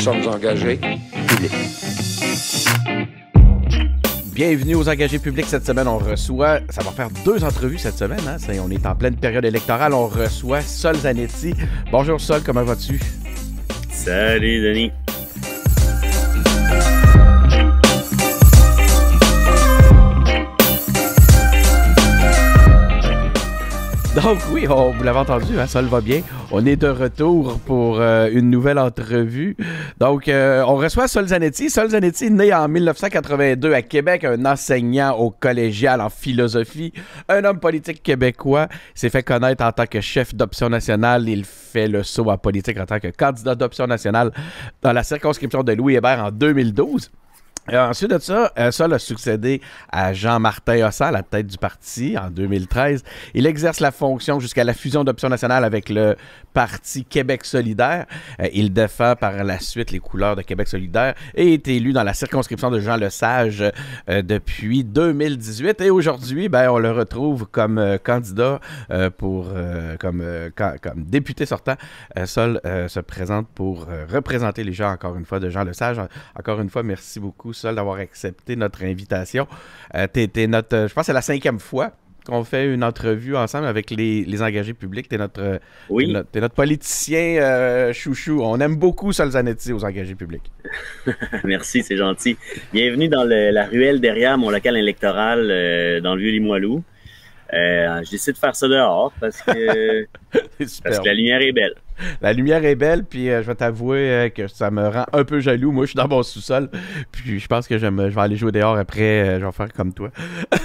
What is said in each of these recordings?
sommes engagés. Bienvenue aux engagés publics. Cette semaine, on reçoit, ça va faire 2 entrevues cette semaine, hein? On est en pleine période électorale, on reçoit Sol Zanetti. Bonjour Sol, comment vas-tu? Salut Denis. Donc oui, vous l'avez entendu, hein, Sol va bien. On est de retour pour une nouvelle entrevue. Donc, on reçoit Sol Zanetti. Sol Zanetti, né en 1982 à Québec, un enseignant au collégial en philosophie, un homme politique québécois, s'est fait connaître en tant que chef d'Option nationale. Il fait le saut en politique en tant que candidat d'Option nationale dans la circonscription de Louis Hébert en 2012. Ensuite de ça, Sol a succédé à Jean-Martin Hossa à la tête du parti en 2013. Il exerce la fonction jusqu'à la fusion d'Option nationale avec le parti Québec solidaire. Il défend par la suite les couleurs de Québec solidaire et est élu dans la circonscription de Jean Lesage depuis 2018. Et aujourd'hui, on le retrouve comme candidat comme député sortant. Sol se présente pour représenter les gens, encore une fois, de Jean Lesage. Encore une fois, merci beaucoup, Sol, d'avoir accepté notre invitation. T'es notre, je pense que c'est la 5e fois qu'on fait une entrevue ensemble avec les engagés publics. T'es notre politicien chouchou. On aime beaucoup Sol Zanetti aux engagés publics. Merci, c'est gentil. Bienvenue dans la ruelle derrière mon local électoral dans le Vieux-Limoilou. Je décide de faire ça dehors parce que la lumière est belle. La lumière est belle, puis je vais t'avouer que ça me rend un peu jaloux. Moi, je suis dans mon sous-sol, puis je pense que je vais aller jouer dehors après. Je vais faire comme toi.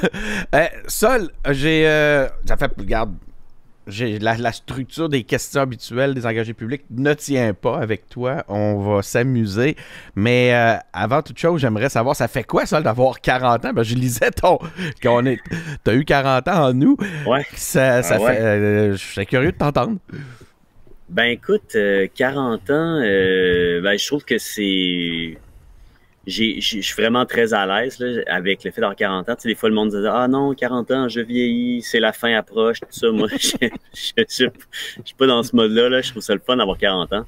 Sol, regarde, la structure des questions habituelles des engagés publics ne tient pas avec toi. On va s'amuser. Mais avant toute chose, j'aimerais savoir, ça fait quoi, Sol, d'avoir 40 ans? Je lisais t'as eu 40 ans en nous. Ouais. Je suis curieux de t'entendre. Ben écoute, 40 ans, je trouve que c'est... Je suis vraiment très à l'aise là, avec le fait d'avoir 40 ans. Tu sais, des fois, le monde disait « Ah non, 40 ans, je vieillis, c'est la fin approche, tout ça. » Moi, je suis pas dans ce mode-là. Là. Je trouve ça le fun d'avoir 40 ans.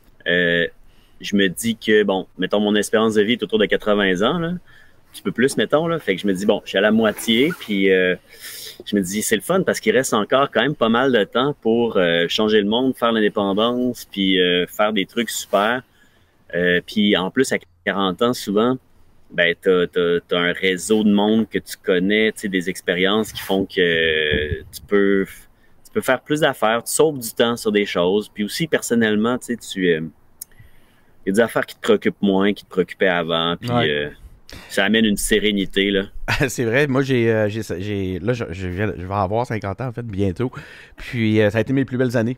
Je me dis que, bon, mettons, mon espérance de vie est autour de 80 ans, là. Un petit peu plus, mettons. Là. Fait que je me dis, bon, je suis à la moitié, puis je me dis, c'est le fun parce qu'il reste encore quand même pas mal de temps pour changer le monde, faire l'indépendance, puis faire des trucs super. Puis en plus, à 40 ans, souvent, t'as un réseau de monde que tu connais, tu sais, des expériences qui font que tu peux faire plus d'affaires, tu sauves du temps sur des choses. Puis aussi, personnellement, tu sais, il y a des affaires qui te préoccupent moins, qui te préoccupaient avant. Puis ça amène une sérénité, là. C'est vrai, moi je vais avoir 50 ans en fait bientôt, puis ça a été mes plus belles années,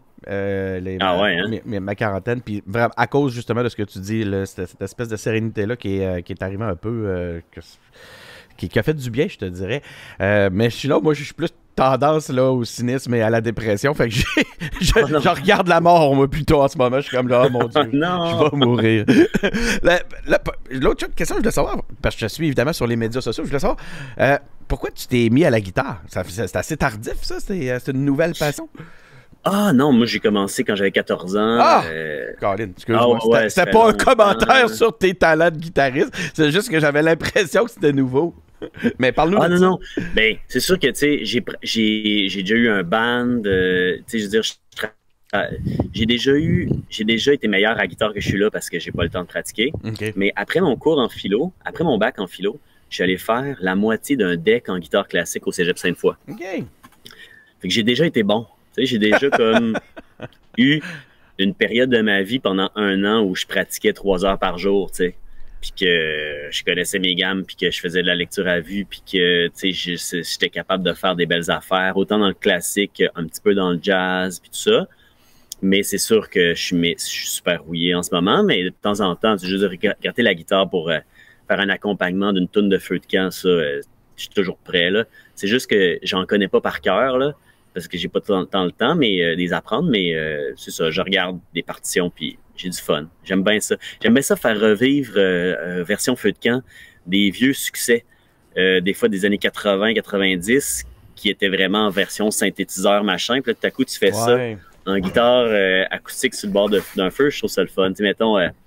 ma quarantaine, puis vraiment à cause justement de ce que tu dis, là, cette espèce de sérénité là qui est arrivée un peu, qui a fait du bien, je te dirais, mais sinon moi je suis plus tendance là au cynisme et à la dépression, fait que je regarde la mort moi plutôt en ce moment, je suis comme là, oh mon Dieu, je vais mourir. L'autre question, je voulais savoir, parce que je te suis évidemment sur les médias sociaux, je voulais savoir pourquoi tu t'es mis à la guitare? C'est assez tardif ça, c'est une nouvelle passion? Ah non, moi j'ai commencé quand j'avais 14 ans. Colin, excuse-moi, c'était pas un commentaire sur tes talents de guitariste, c'est juste que j'avais l'impression que c'était nouveau. Mais parle-nous de ça. Non. Ben, c'est sûr que, tu sais, j'ai déjà eu un band, tu sais, je veux dire, j'ai déjà été meilleur à la guitare que je suis là parce que j'ai pas le temps de pratiquer. Okay. Mais après mon bac en philo, je suis allé faire la moitié d'un deck en guitare classique au Cégep Sainte-Foy. OK. Fait que j'ai déjà été bon. Tu sais, j'ai déjà comme eu une période de ma vie pendant 1 an où je pratiquais 3 heures par jour, tu sais. Puis que je connaissais mes gammes, puis que je faisais de la lecture à vue, puis que j'étais capable de faire des belles affaires, autant dans le classique, un petit peu dans le jazz, puis tout ça. Mais c'est sûr que je suis super rouillé en ce moment, mais de temps en temps, tu juste de regarder la guitare pour faire un accompagnement d'une toune de feu de camp, ça, je suis toujours prêt, là. C'est juste que j'en connais pas par cœur, là, parce que j'ai pas tant le temps, mais les apprendre, mais c'est ça, je regarde des partitions, puis j'ai du fun. J'aime bien ça. J'aime bien ça faire revivre version feu de camp des vieux succès, des fois des années 80, 90, qui étaient vraiment en version synthétiseur, machin. Puis là, tout à coup, tu fais ça en guitare acoustique sur le bord d'un feu. Je trouve ça le fun. Tu sais, mettons,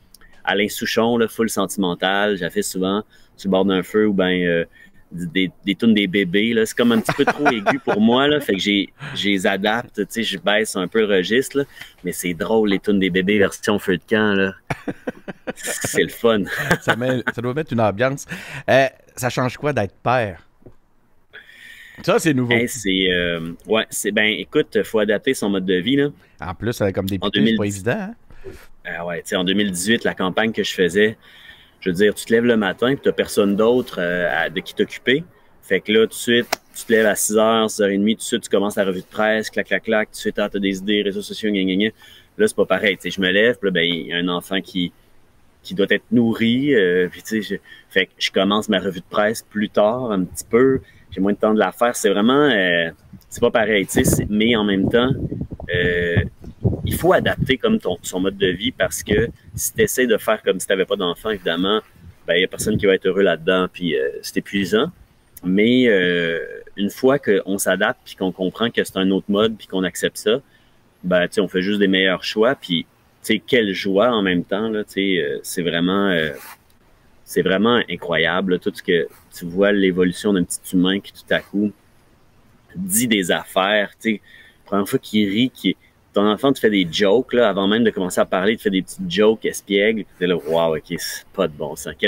Alain Souchon, là, full sentimental. J'ai fait souvent sur le bord d'un feu ou bien des tunes des bébés. Là. C'est comme un petit peu trop aigu pour moi. Là, fait que j'ai les adapte. Tu sais, je baisse un peu le registre. Là, mais c'est drôle, les tunes des bébés version feu de camp. Là. C'est le fun. Ça doit mettre une ambiance. Ça change quoi d'être père? Ça, c'est nouveau. Écoute, il faut adapter son mode de vie. Là. En plus, comme député, c'est pas évident. Hein? En 2018, la campagne que je faisais, je veux dire, tu te lèves le matin et tu n'as personne d'autre de qui t'occuper. Fait que là, tout de suite, tu te lèves à 6h, 6h30, tout de suite, tu commences la revue de presse, clac, clac, clac, tout de suite, tu as des idées, réseaux sociaux, gna, gna, gna. Là, c'est pas pareil. Tu sais, je me lève, puis là, il y a un enfant qui doit être nourri. Puis, tu sais, fait que je commence ma revue de presse plus tard, un petit peu. J'ai moins de temps de la faire. C'est vraiment... c'est pas pareil, tu sais. Mais en même temps, il faut adapter comme son mode de vie parce que si tu essaies de faire comme si tu n'avais pas d'enfant, évidemment, il n'y a personne qui va être heureux là-dedans, puis c'est épuisant. Mais une fois qu'on s'adapte puis qu'on comprend que c'est un autre mode puis qu'on accepte ça, on fait juste des meilleurs choix. Puis, quelle joie en même temps, là, c'est vraiment incroyable, là, tout ce que tu vois, l'évolution d'un petit humain qui tout à coup dit des affaires. La première fois qu'il rit, ton enfant te fait des jokes, là, avant même de commencer à parler, il te fait des petites jokes espiègles. Tu es là, wow, ok, c'est pas de bon sens.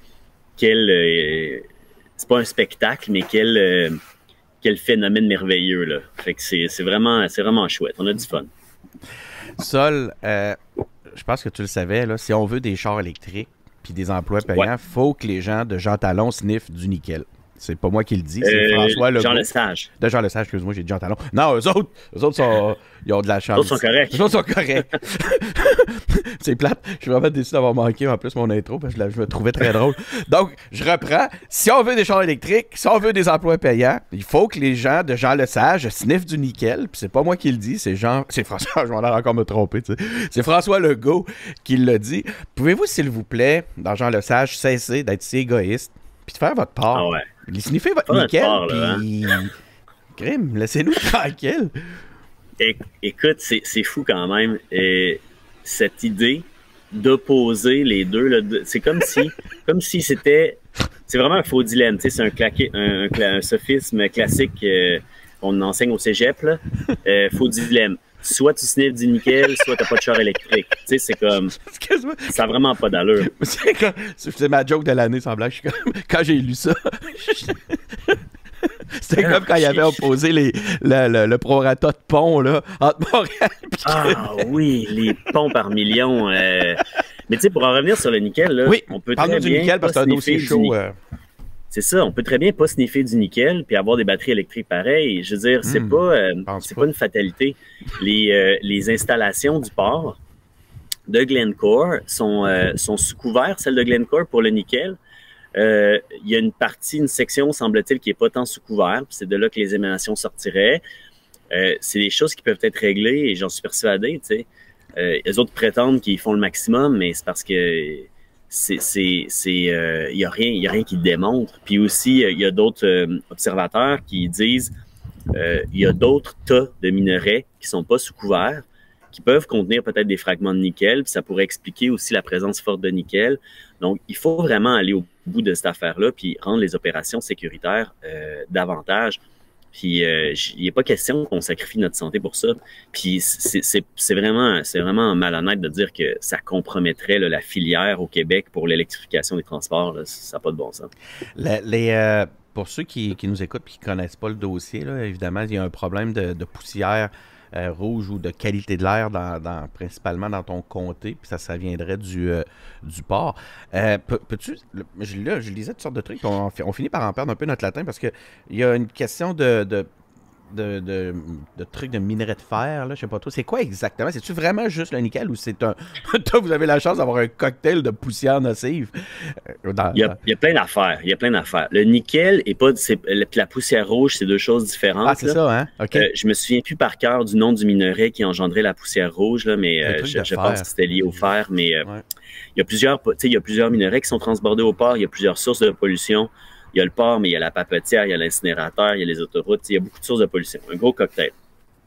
C'est pas un spectacle, mais quel phénomène merveilleux, là. Fait que c'est vraiment chouette. On a du fun. Sol, je pense que tu le savais, là, si on veut des chars électriques puis des emplois payants, faut que les gens de Jean Talon sniffent du nickel. C'est pas moi qui le dis, c'est François Legault. Jean Lesage. De Jean Lesage, excuse-moi, j'ai dit Jean Talon. Non, eux autres ils ont de la chance. Eux autres sont corrects. C'est plate. Je suis vraiment déçu d'avoir manqué en plus mon intro parce que je me trouvais très drôle. Donc, je reprends. Si on veut des chars électriques, si on veut des emplois payants, il faut que les gens de Jean Lesage sniffent du nickel. Puis c'est pas moi qui le dis, c'est François, je vais encore me tromper, tu sais. C'est François Legault qui l'a dit. Pouvez-vous, s'il vous plaît, dans Jean Lesage, cesser d'être si égoïste puis de faire votre part? Ah ouais. Sniffer votre nickel, puis... Crime, laissez-nous tranquille. Écoute, c'est fou quand même. Cette idée d'opposer les deux, là, c'est comme si c'était... C'est vraiment un faux dilemme. C'est un sophisme classique qu'on enseigne au cégep. Là. Faux dilemme. Soit tu sniffes du nickel, soit t'as pas de char électrique. Tu sais, c'est comme... Ça n'a vraiment pas d'allure. C'est ma joke de l'année, sans blague. Quand j'ai lu ça... C'était comme quand il avait opposé le prorata de pont là, entre Montréal et oui, les ponts par million. Mais tu sais, pour en revenir sur le nickel, là, oui, on peut très bien... du nickel parce que c'est un dossier chaud. C'est ça, on peut très bien pas sniffer du nickel puis avoir des batteries électriques pareilles. Je veux dire, c'est pas une fatalité. Les installations du port de Glencore sont sous couvert, celles de Glencore pour le nickel. Il y a une section, semble-t-il, qui n'est pas tant sous couvert, puis c'est de là que les émanations sortiraient. C'est des choses qui peuvent être réglées et j'en suis persuadé, tu sais. Les autres prétendent qu'ils font le maximum, mais c'est parce que il y a rien qui le démontre. Puis aussi, il y a d'autres observateurs qui disent il y a d'autres tas de minerais qui sont pas sous couvert, qui peuvent contenir peut-être des fragments de nickel, puis ça pourrait expliquer aussi la présence forte de nickel. Donc, il faut vraiment aller au bout de cette affaire-là, puis rendre les opérations sécuritaires davantage. Puis, il n'est pas question qu'on sacrifie notre santé pour ça. Puis, c'est vraiment malhonnête de dire que ça compromettrait là, la filière au Québec pour l'électrification des transports. Là. Ça n'a pas de bon sens. Pour ceux qui nous écoutent et qui ne connaissent pas le dossier, là, évidemment, il y a un problème de poussière rouge ou de qualité de l'air principalement dans ton comté, puis ça viendrait du port. Peux-tu... Je lisais toutes sortes de trucs, on finit par en perdre un peu notre latin parce qu'il y a une question de trucs de minerai de fer, là, je sais pas trop. C'est quoi exactement? C'est-tu vraiment juste le nickel ou c'est un... Toi, vous avez la chance d'avoir un cocktail de poussière nocive? Il y a plein d'affaires. Le nickel et la poussière rouge, c'est deux choses différentes. Ah, c'est là. Ça, hein? OK. Je me souviens plus par cœur du nom du minerai qui engendrait la poussière rouge, là, mais je pense que c'était lié au fer. Mais il y a plusieurs minerais qui sont transbordés au port. Il y a plusieurs sources de pollution. Il y a le port, mais il y a la papetière, il y a l'incinérateur, il y a les autoroutes. Il y a beaucoup de sources de pollution. Un gros cocktail.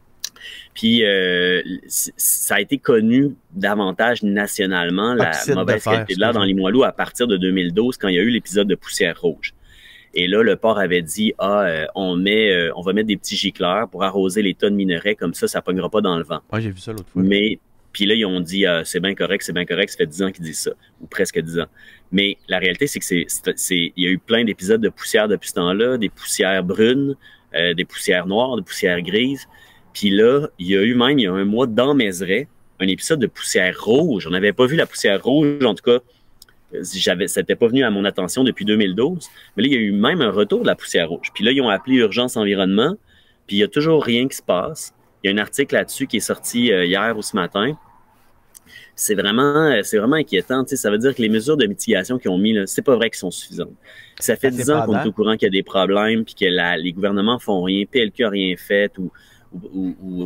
Puis ça a été connu davantage nationalement, la mauvaise qualité de l'air dans Limoilou, à partir de 2012, quand il y a eu l'épisode de poussière rouge. Et là, le port avait dit, on va mettre des petits gicleurs pour arroser les tas de minerais, comme ça pognera pas dans le vent. Ouais, j'ai vu ça l'autre fois. Mais puis là, ils ont dit, c'est bien correct, ça fait 10 ans qu'ils disent ça, ou presque 10 ans. Mais la réalité, c'est que il y a eu plein d'épisodes de poussière depuis ce temps-là, des poussières brunes, des poussières noires, des poussières grises. Puis là, il y a un mois, dans Mézeray, un épisode de poussière rouge. On n'avait pas vu la poussière rouge, en tout cas, ça n'était pas venu à mon attention depuis 2012. Mais là, il y a eu même un retour de la poussière rouge. Puis là, ils ont appelé Urgence Environnement, puis il n'y a toujours rien qui se passe. Il y a un article là-dessus qui est sorti hier ou ce matin. C'est vraiment inquiétant. Ça veut dire que les mesures de mitigation qu'ils ont mis, c'est pas vrai qu'elles sont suffisantes. Ça fait 10 ans qu'on est au courant qu'il y a des problèmes, puis que les gouvernements font rien, PLQ a rien fait, ou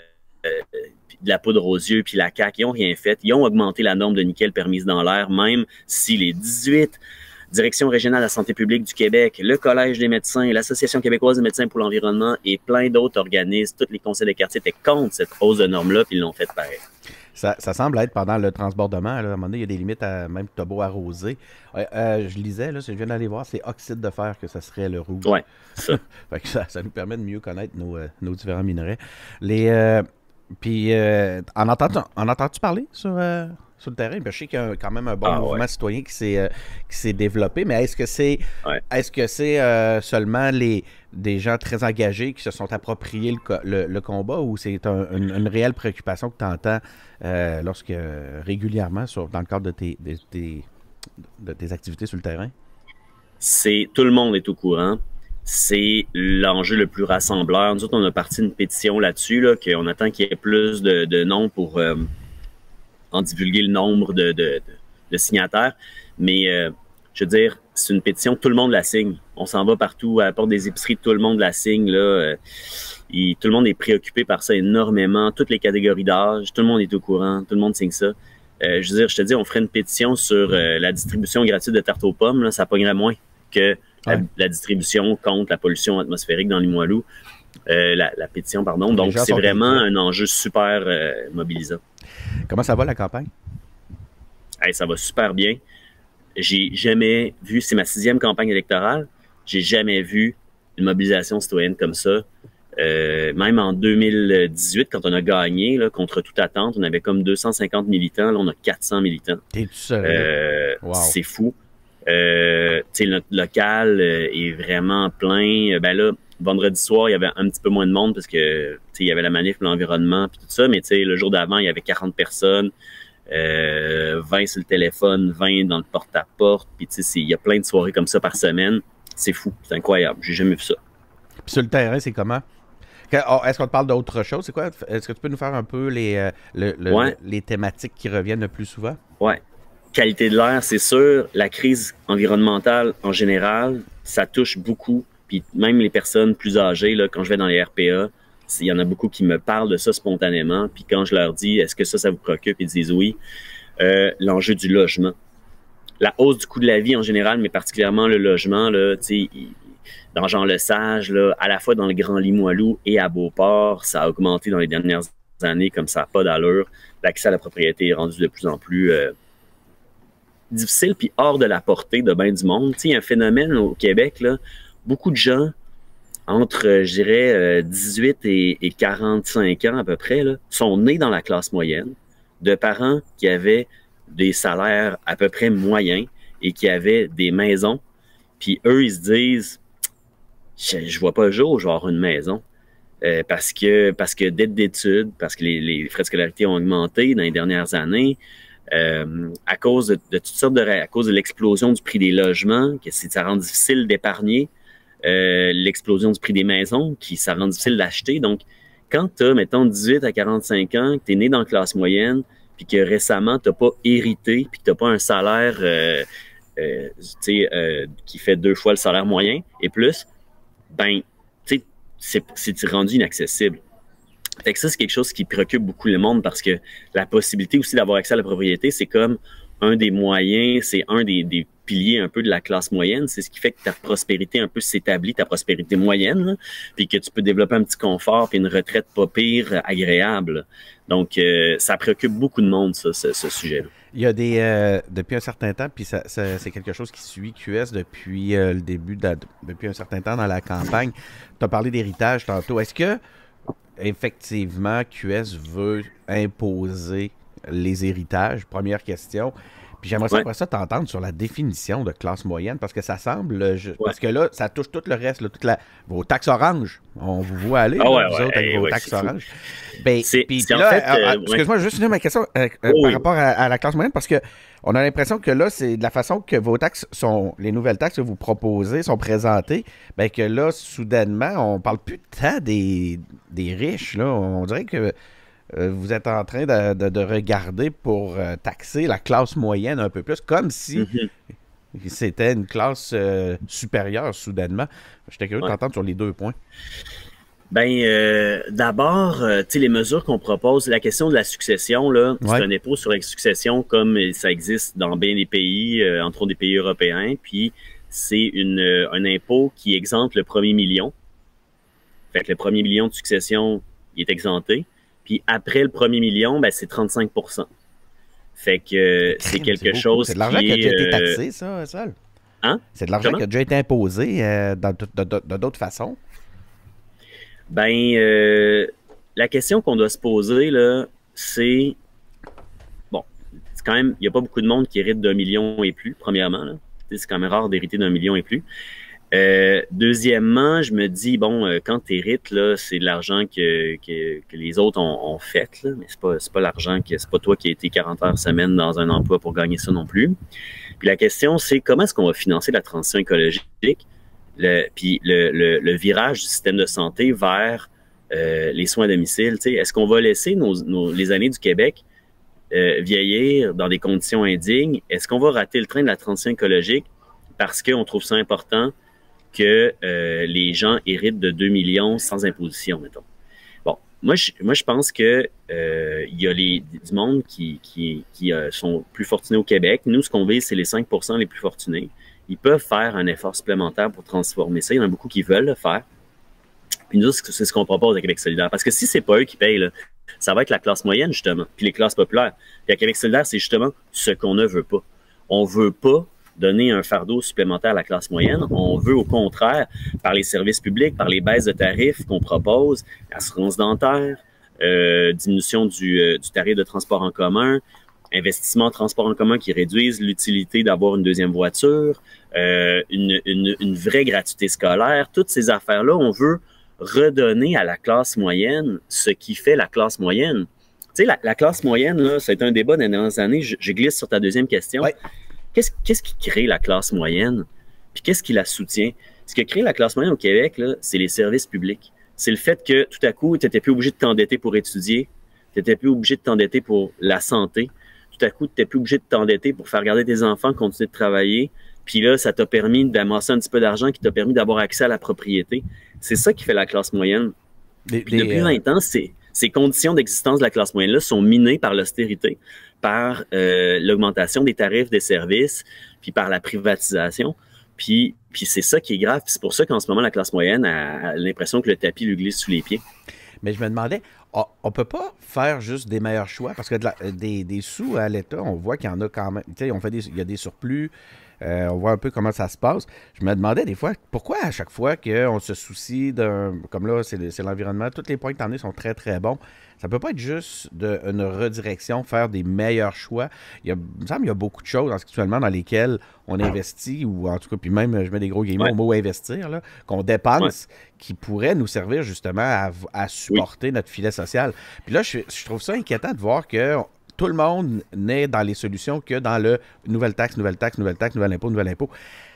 de la poudre aux yeux, puis la CAQ, ils ont rien fait. Ils ont augmenté la norme de nickel permise dans l'air, même si les 18 Direction régionale de la santé publique du Québec, le Collège des médecins, l'Association québécoise des médecins pour l'environnement et plein d'autres organismes, tous les conseils de quartier étaient contre cette hausse de normes-là, puis ils l'ont fait pareil. Ça semble être pendant le transbordement. Là, à un moment donné, il y a des limites à même t'as beau arroser. Je lisais, là, je viens d'aller voir, c'est oxyde de fer que ça serait le rouge. Oui, ça. Fait que ça nous permet de mieux connaître nos différents minerais. Puis, en entends-tu parler sur le terrain? Ben, je sais qu'il y a quand même un bon mouvement citoyen qui s'est développé, mais est-ce que c'est seulement des gens très engagés qui se sont appropriés le combat, ou c'est une réelle préoccupation que tu entends lorsque régulièrement dans le cadre de tes activités sur le terrain? Tout le monde est au courant. C'est l'enjeu le plus rassembleur. Nous autres, on a parti une pétition là-dessus, là, qu'on attend qu'il y ait plus de noms pour en divulguer le nombre de signataires. Mais je veux dire, c'est une pétition, tout le monde la signe. On s'en va partout, à la porte des épiceries, tout le monde la signe. Là, tout le monde est préoccupé par ça énormément. Toutes les catégories d'âge, tout le monde est au courant, tout le monde signe ça. Je veux dire, je te dis, on ferait une pétition sur la distribution gratuite de tarte aux pommes. Là, ça pognerait moins que la distribution contre la pollution atmosphérique dans Limoilou. La pétition, pardon. Donc, c'est vraiment un enjeu super mobilisant. Comment ça va, la campagne? Ça va super bien. J'ai jamais vu, c'est ma 6e campagne électorale, j'ai jamais vu une mobilisation citoyenne comme ça. Même en 2018, quand on a gagné, là, contre toute attente, on avait comme 250 militants. Là, on a 400 militants. T'es tout seul. Wow. C'est fou. Notre local est vraiment plein. Ben là, vendredi soir, il y avait un petit peu moins de monde parce que il y avait la manif pour l'environnement puis tout ça, mais le jour d'avant, il y avait 40 personnes, 20 sur le téléphone, 20 dans le porte-à-porte, puis il y a plein de soirées comme ça par semaine. C'est fou, c'est incroyable, j'ai jamais vu ça. Puis sur le terrain, c'est comment? Est-ce qu'on te parle d'autre chose? C'est quoi? Est-ce que tu peux nous faire un peu les thématiques qui reviennent le plus souvent? Ouais. Qualité de l'air, c'est sûr. La crise environnementale en général, ça touche beaucoup. Puis même les personnes plus âgées, là, quand je vais dans les RPA, il y en a beaucoup qui me parlent de ça spontanément. Puis quand je leur dis, est-ce que ça vous préoccupe? Ils disent oui. L'enjeu du logement. La hausse du coût de la vie en général, mais particulièrement le logement, là, dans Jean-Lesage, là, à la fois dans le Grand Limoilou et à Beauport, ça a augmenté dans les dernières années comme ça n'a pas d'allure. L'accès à la propriété est rendu de plus en plus difficile puis hors de la portée de bien du monde. Il y a un phénomène au Québec, là, beaucoup de gens entre, je dirais, 18 et 45 ans à peu près, là, sont nés dans la classe moyenne, de parents qui avaient des salaires à peu près moyens et qui avaient des maisons. Puis eux, ils se disent, je vois pas le jour où je vais avoir une maison. Parce que dette d'études, parce que les frais de scolarité ont augmenté dans les dernières années, à cause de toutes sortes à cause de l'explosion du prix des logements, que ça rend difficile d'épargner, l'explosion du prix des maisons, ça rend difficile d'acheter. Donc, quand tu as, mettons, 18 à 45 ans, que tu es né dans la classe moyenne, puis que récemment, tu n'as pas hérité, puis que tu n'as pas un salaire qui fait 2 fois le salaire moyen et plus, ben, tu sais, c'est rendu inaccessible. Fait que ça, c'est quelque chose qui préoccupe beaucoup le monde parce que la possibilité aussi d'avoir accès à la propriété, c'est comme un des moyens, c'est un des pilier un peu de la classe moyenne. C'est ce qui fait que ta prospérité un peu s'établit, ta prospérité moyenne, là, puis que tu peux développer un petit confort puis une retraite pas pire, agréable. Donc, ça préoccupe beaucoup de monde, ça, ce sujet-là. Il y a depuis un certain temps, puis c'est quelque chose qui suit QS depuis le début, depuis un certain temps dans la campagne. Tu as parlé d'héritage tantôt. Est-ce que, effectivement, QS veut imposer les héritages? Première question. Puis j'aimerais ça, après ça, t'entendre sur la définition de classe moyenne, parce que ça semble, parce que là, ça touche tout le reste, là, vos taxes oranges. On vous voit aller, vous autres, avec vos taxes oranges. Ben, puis là, excuse-moi, juste finir ma question par rapport à la classe moyenne, parce que on a l'impression que là, c'est de la façon que vos taxes les nouvelles taxes que vous proposez sont présentées, ben que là, soudainement, on parle plus tant des riches, là. On dirait que vous êtes en train de regarder pour taxer la classe moyenne un peu plus, comme si c'était une classe supérieure soudainement. J'étais curieux de t'entendre sur les 2 points. Ben, d'abord, tu sais, les mesures qu'on propose, la question de la succession, là, c'est un impôt sur la succession comme ça existe dans bien des pays, entre autres des pays européens, puis c'est un impôt qui exempte le premier million. Fait que le premier million de succession, il est exempté. Puis après le premier million, ben, c'est 35 %. Fait que c'est quelque chose qui est... C'est de l'argent qui a déjà été taxé, ça, Sol? Hein? C'est de l'argent qui a déjà été imposé de d'autres façons? Ben, la question qu'on doit se poser, là, c'est... Bon, c'est quand même... Il n'y a pas beaucoup de monde qui hérite d'1 million et plus, premièrement. Là. C'est quand même rare d'hériter d'1 million et plus. Deuxièmement, je me dis, bon, quand tu hérites, là, c'est de l'argent que les autres ont fait, là, mais c'est pas l'argent c'est pas toi qui as été 40 heures semaine dans un emploi pour gagner ça non plus. Puis la question, c'est comment est-ce qu'on va financer la transition écologique, puis le virage du système de santé vers les soins à domicile. Est-ce qu'on va laisser les aînés du Québec vieillir dans des conditions indignes? Est-ce qu'on va rater le train de la transition écologique parce qu'on trouve ça important que les gens héritent de 2 millions sans imposition, mettons. Bon, moi je pense que il y a du monde qui sont plus fortunés au Québec. Nous, ce qu'on vise, c'est les 5 % les plus fortunés. Ils peuvent faire un effort supplémentaire pour transformer ça. Il y en a beaucoup qui veulent le faire. Puis nous, c'est ce qu'on propose avec Québec solidaire. Parce que si c'est pas eux qui payent, là, ça va être la classe moyenne, justement, puis les classes populaires. Puis à Québec solidaire, c'est justement ce qu'on ne veut pas. On veut pas donner un fardeau supplémentaire à la classe moyenne. On veut, au contraire, par les services publics, par les baisses de tarifs qu'on propose, assurance dentaire, diminution du tarif de transport en commun, investissement en transport en commun qui réduisent l'utilité d'avoir une deuxième voiture, une vraie gratuité scolaire. Toutes ces affaires-là, on veut redonner à la classe moyenne ce qui fait la classe moyenne. Tu sais, la classe moyenne, là, ça a été un débat dans les dernières années. Je glisse sur ta deuxième question. Ouais. Qu'est-ce qui crée la classe moyenne? Puis qu'est-ce qui la soutient? Ce qui crée la classe moyenne au Québec, là, c'est les services publics. C'est le fait que tout à coup, tu n'étais plus obligé de t'endetter pour étudier. Tu n'étais plus obligé de t'endetter pour la santé. Tout à coup, tu n'étais plus obligé de t'endetter pour faire garder tes enfants, continuer de travailler. Puis là, ça t'a permis d'amasser un petit peu d'argent qui t'a permis d'avoir accès à la propriété. C'est ça qui fait la classe moyenne. Depuis 20 ans, ces conditions d'existence de la classe moyenne-là sont minées par l'austérité, par l'augmentation des tarifs des services, puis par la privatisation. Puis c'est ça qui est grave. C'est pour ça qu'en ce moment, la classe moyenne a l'impression que le tapis lui glisse sous les pieds. Mais je me demandais, on peut pas faire juste des meilleurs choix, parce que des sous à l'État, on voit qu'il y en a quand même. Tu sais, il y a des surplus. On voit un peu comment ça se passe. Je me demandais des fois, pourquoi à chaque fois qu'on se soucie d'un... Comme là, c'est l'environnement, tous les points que tu en as sont très, très bons. Ça peut pas être juste une redirection, faire des meilleurs choix. Il me semble qu'il y a beaucoup de choses actuellement dans lesquelles on investit, ou en tout cas, puis même, je mets des gros guillemets au mot investir, là, qu'on dépense, qui pourraient nous servir justement à supporter notre filet social. Puis là, je trouve ça inquiétant de voir que tout le monde n'est dans les solutions que dans le nouvelle taxe, nouvel impôt.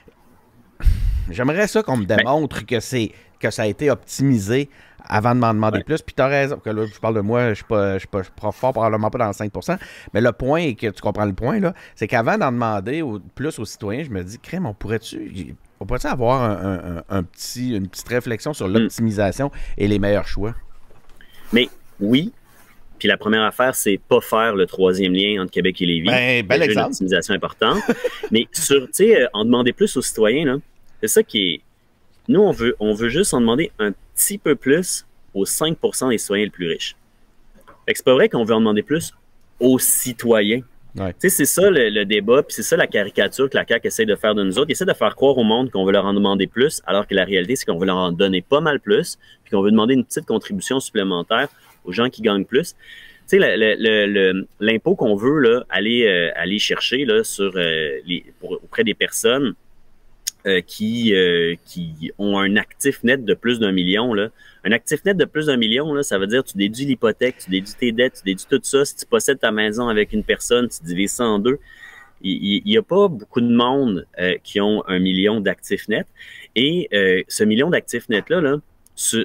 J'aimerais ça qu'on me démontre que ça a été optimisé avant de m'en demander plus. Puis tu as raison, que là, je parle de moi, je ne suis pas fort, probablement pas dans le 5 %. Mais le point, et que tu comprends le point, là, c'est qu'avant d'en demander plus aux citoyens, je me dis, crème, on pourrait-tu avoir une petite réflexion sur l'optimisation et les meilleurs choix? Mais oui. Puis la première affaire, c'est pas faire le troisième lien entre Québec et Lévis. Bel exemple. Une optimisation importante. Mais en demander plus aux citoyens, là, c'est ça qui est... Nous, on veut juste en demander un petit peu plus aux 5% des citoyens les plus riches. Fait que c'est pas vrai qu'on veut en demander plus aux citoyens. Ouais. Tu sais, c'est ça le débat, puis c'est ça la caricature que la CAQ essaie de faire de nous autres. Ils essaient de faire croire au monde qu'on veut leur en demander plus, alors que la réalité, c'est qu'on veut leur en donner pas mal plus, puis qu'on veut demander une petite contribution supplémentaire aux gens qui gagnent plus. Tu sais, l'impôt qu'on veut là, aller chercher là, auprès des personnes qui ont un actif net de plus d'1 million. Là. Un actif net de plus d'1 million, là, ça veut dire que tu déduis l'hypothèque, tu déduis tes dettes, tu déduis tout ça. Si tu possèdes ta maison avec une personne, tu divises ça en deux. Il n'y a pas beaucoup de monde qui ont 1 million d'actifs nets. Et ce million d'actifs nets-là, là, c'est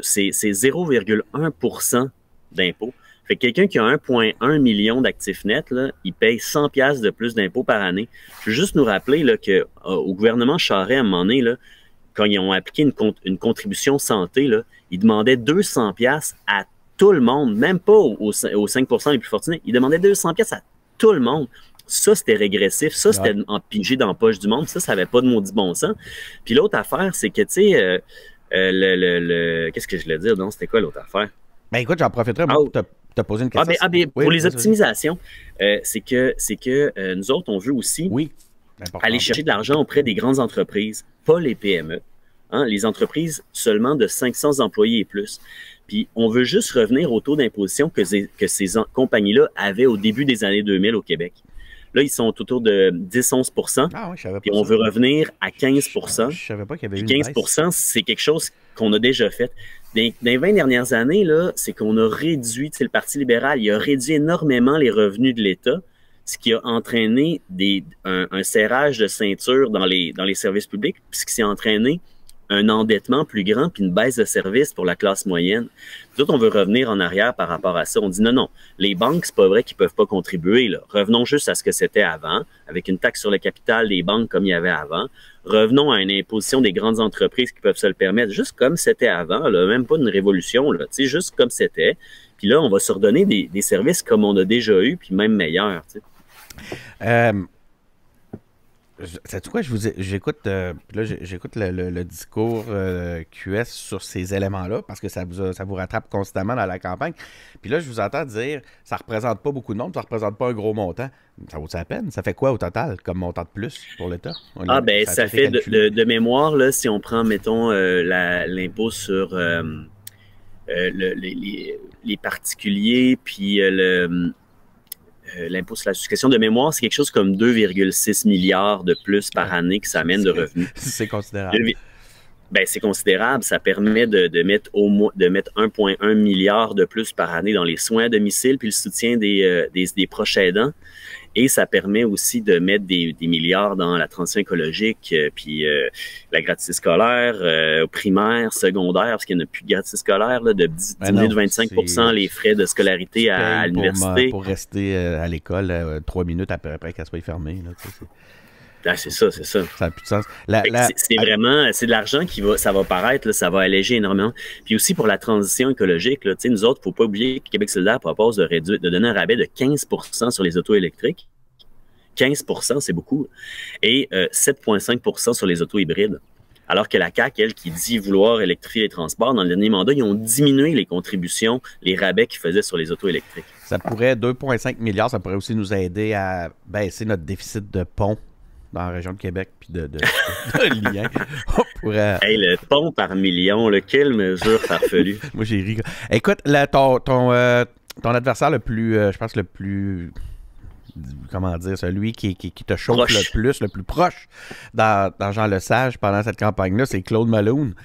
0,1% d'impôt. Fait que quelqu'un qui a 1,1 million d'actifs nets, là, il paye 100 pièces de plus d'impôts par année. Je veux juste nous rappeler là, que au gouvernement Charest, à un moment donné, là, quand ils ont appliqué une contribution santé, là, ils demandaient 200 pièces à tout le monde, même pas aux 5% les plus fortunés. Ils demandaient 200 pièces à tout le monde. Ça, c'était régressif. Ça, c'était empigé dans la poche du monde. Ça n'avait pas de maudit bon sens. Puis l'autre affaire, c'est que, tu sais, qu'est-ce que je voulais dire? Non, c'était quoi l'autre affaire? Ben écoute, j'en profiterai pour te poser une question. Pour les optimisations, c'est que nous autres, on veut aussi aller chercher de l'argent auprès des grandes entreprises, pas les PME. Hein, les entreprises seulement de 500 employés et plus. Puis on veut juste revenir au taux d'imposition que ces compagnies-là avaient au début des années 2000 au Québec. Là, ils sont autour de 10-11 Ah oui, je savais pas. Puis on veut revenir à 15 Je savais pas qu'il y avait eu 15 c'est quelque chose qu'on a déjà fait. Dans les 20 dernières années, là, c'est qu'on a réduit, le Parti libéral, il a réduit énormément les revenus de l'État, ce qui a entraîné un serrage de ceinture dans les services publics, puis ce qui s'est entraîné un endettement plus grand puis une baisse de services pour la classe moyenne. Nous autres, on veut revenir en arrière par rapport à ça. On dit non, les banques, c'est pas vrai qu'ils peuvent pas contribuer. Là. Revenons juste à ce que c'était avant, avec une taxe sur le capital des banques comme il y avait avant. Revenons à une imposition des grandes entreprises qui peuvent se le permettre, juste comme c'était avant, là, même pas une révolution, là, juste comme c'était. Puis là, on va se redonner des services comme on a déjà eu, puis même meilleurs. Sais-tu quoi, j'écoute le discours QS sur ces éléments-là parce que ça vous rattrape constamment dans la campagne. Puis là, je vous entends dire ça représente pas beaucoup de monde, ça reprête pas un gros montant. Ça vaut la peine? Ça fait quoi au total comme montant de plus pour l'État? Ça fait de mémoire, là, si on prend, mettons, l'impôt sur les particuliers, puis l'impôt sur la succession de mémoire, c'est quelque chose comme 2,6 milliards de plus par année que ça amène de revenus. C'est considérable. C'est considérable. Ça permet de mettre 1,1 milliard de plus par année dans les soins à domicile puis le soutien des proches aidants. Et ça permet aussi de mettre des milliards dans la transition écologique, puis la gratuité scolaire, primaire, secondaire, parce qu'il n'y en a plus de gratuité scolaire, là, de diminuer de 25% les frais de scolarité à l'université. Pour rester à l'école 3 minutes après qu'elle soit fermée. Là, c'est ça. Ça n'a plus de sens. C'est de l'argent ça va paraître, là, ça va alléger énormément. Puis aussi pour la transition écologique, là, nous autres, il ne faut pas oublier que Québec solidaire propose de donner un rabais de 15% sur les autos électriques. 15%, c'est beaucoup. Et 7,5% sur les autos hybrides. Alors que la CAQ, elle, qui dit vouloir électrifier les transports, dans le dernier mandat, ils ont diminué les contributions, les rabais qu'ils faisaient sur les autos électriques. Ça pourrait, 2,5 milliards, ça pourrait aussi nous aider à baisser notre déficit de pont dans la région de Québec, puis de liens. Hey, le pont par million, quelle mesure farfelue. Moi, j'ai ri. Écoute, ton adversaire le plus, je pense le plus, comment dire, celui qui te chauffe le plus proche dans Jean Lesage pendant cette campagne-là, c'est Claude Malone.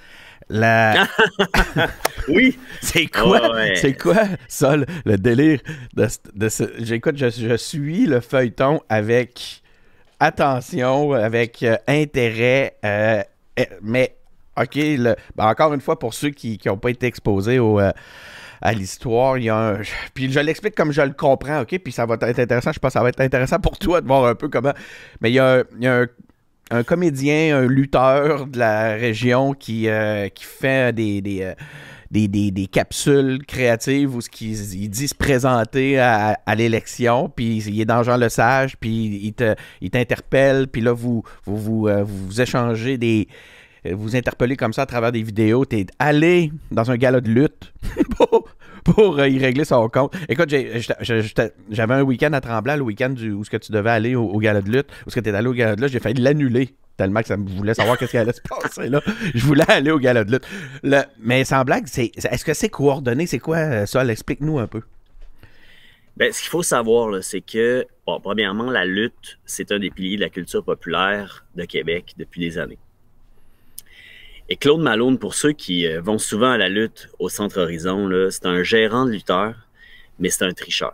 Oui. C'est quoi? Ouais. C'est quoi ça, le délire de ce... J'écoute, je suis le feuilleton avec attention, avec intérêt, mais OK, encore une fois, pour ceux qui n'ont pas été exposés à l'histoire, il y a puis je l'explique comme je le comprends, OK, puis ça va être intéressant, je pense que ça va être intéressant pour toi de voir un peu comment, mais il y a un comédien, un lutteur de la région qui fait des des capsules créatives où il dit se présenter à l'élection, puis il est dans Jean Lesage, puis il t'interpelle, puis là, vous échangez vous interpellez comme ça à travers des vidéos. T'es allé dans un gala de lutte pour y régler son compte. Écoute, j'avais un week-end à Tremblant, le week-end où ce que tu devais aller au gala de lutte, où ce que tu es allé au gala de lutte, j'ai failli l'annuler tellement que ça me voulait savoir qu'est-ce qui allait se passer là. Je voulais aller au gala de lutte. Mais sans blague, est-ce que c'est coordonné? C'est quoi ça? Explique-nous un peu. Ben, ce qu'il faut savoir, là, c'est que, bon, premièrement, la lutte, c'est un des piliers de la culture populaire de Québec depuis des années. Et Claude Malone, pour ceux qui vont souvent à la lutte au Centre Horizon, c'est un gérant de lutteur, mais c'est un tricheur.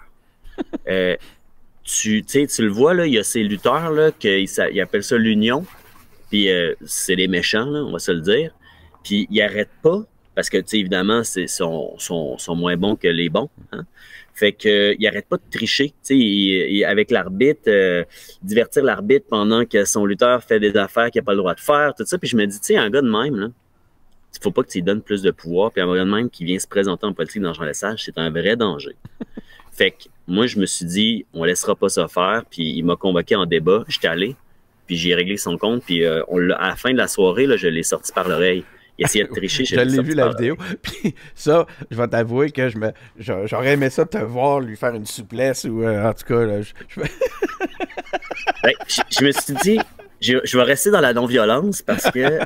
Tu le vois, là, il y a ces lutteurs là, ils appellent ça l'union, puis c'est les méchants, là, on va se le dire. Puis ils n'arrêtent pas, parce que, évidemment, sont moins bons que les bons. Hein? Fait qu'ils n'arrêtent pas de tricher, avec l'arbitre, divertir l'arbitre pendant que son lutteur fait des affaires qu'il n'a pas le droit de faire, tout ça. Puis je me dis, un gars de même, là, il faut pas que tu lui donnes plus de pouvoir. Puis un gars de même qui vient se présenter en politique dans Jean Lesage, c'est un vrai danger. Fait que moi, je me suis dit, on laissera pas ça faire. Puis il m'a convoqué en débat. J'étais allé, puis j'ai réglé son compte. Puis à la fin de la soirée, là, je l'ai sorti par l'oreille. Il essayait de tricher. Je l'ai vu la vidéo. Puis ça, je vais t'avouer que j'aurais aimé ça te voir lui faire une souplesse ou en tout cas. Là, ben, je me suis dit, je vais rester dans la non-violence parce que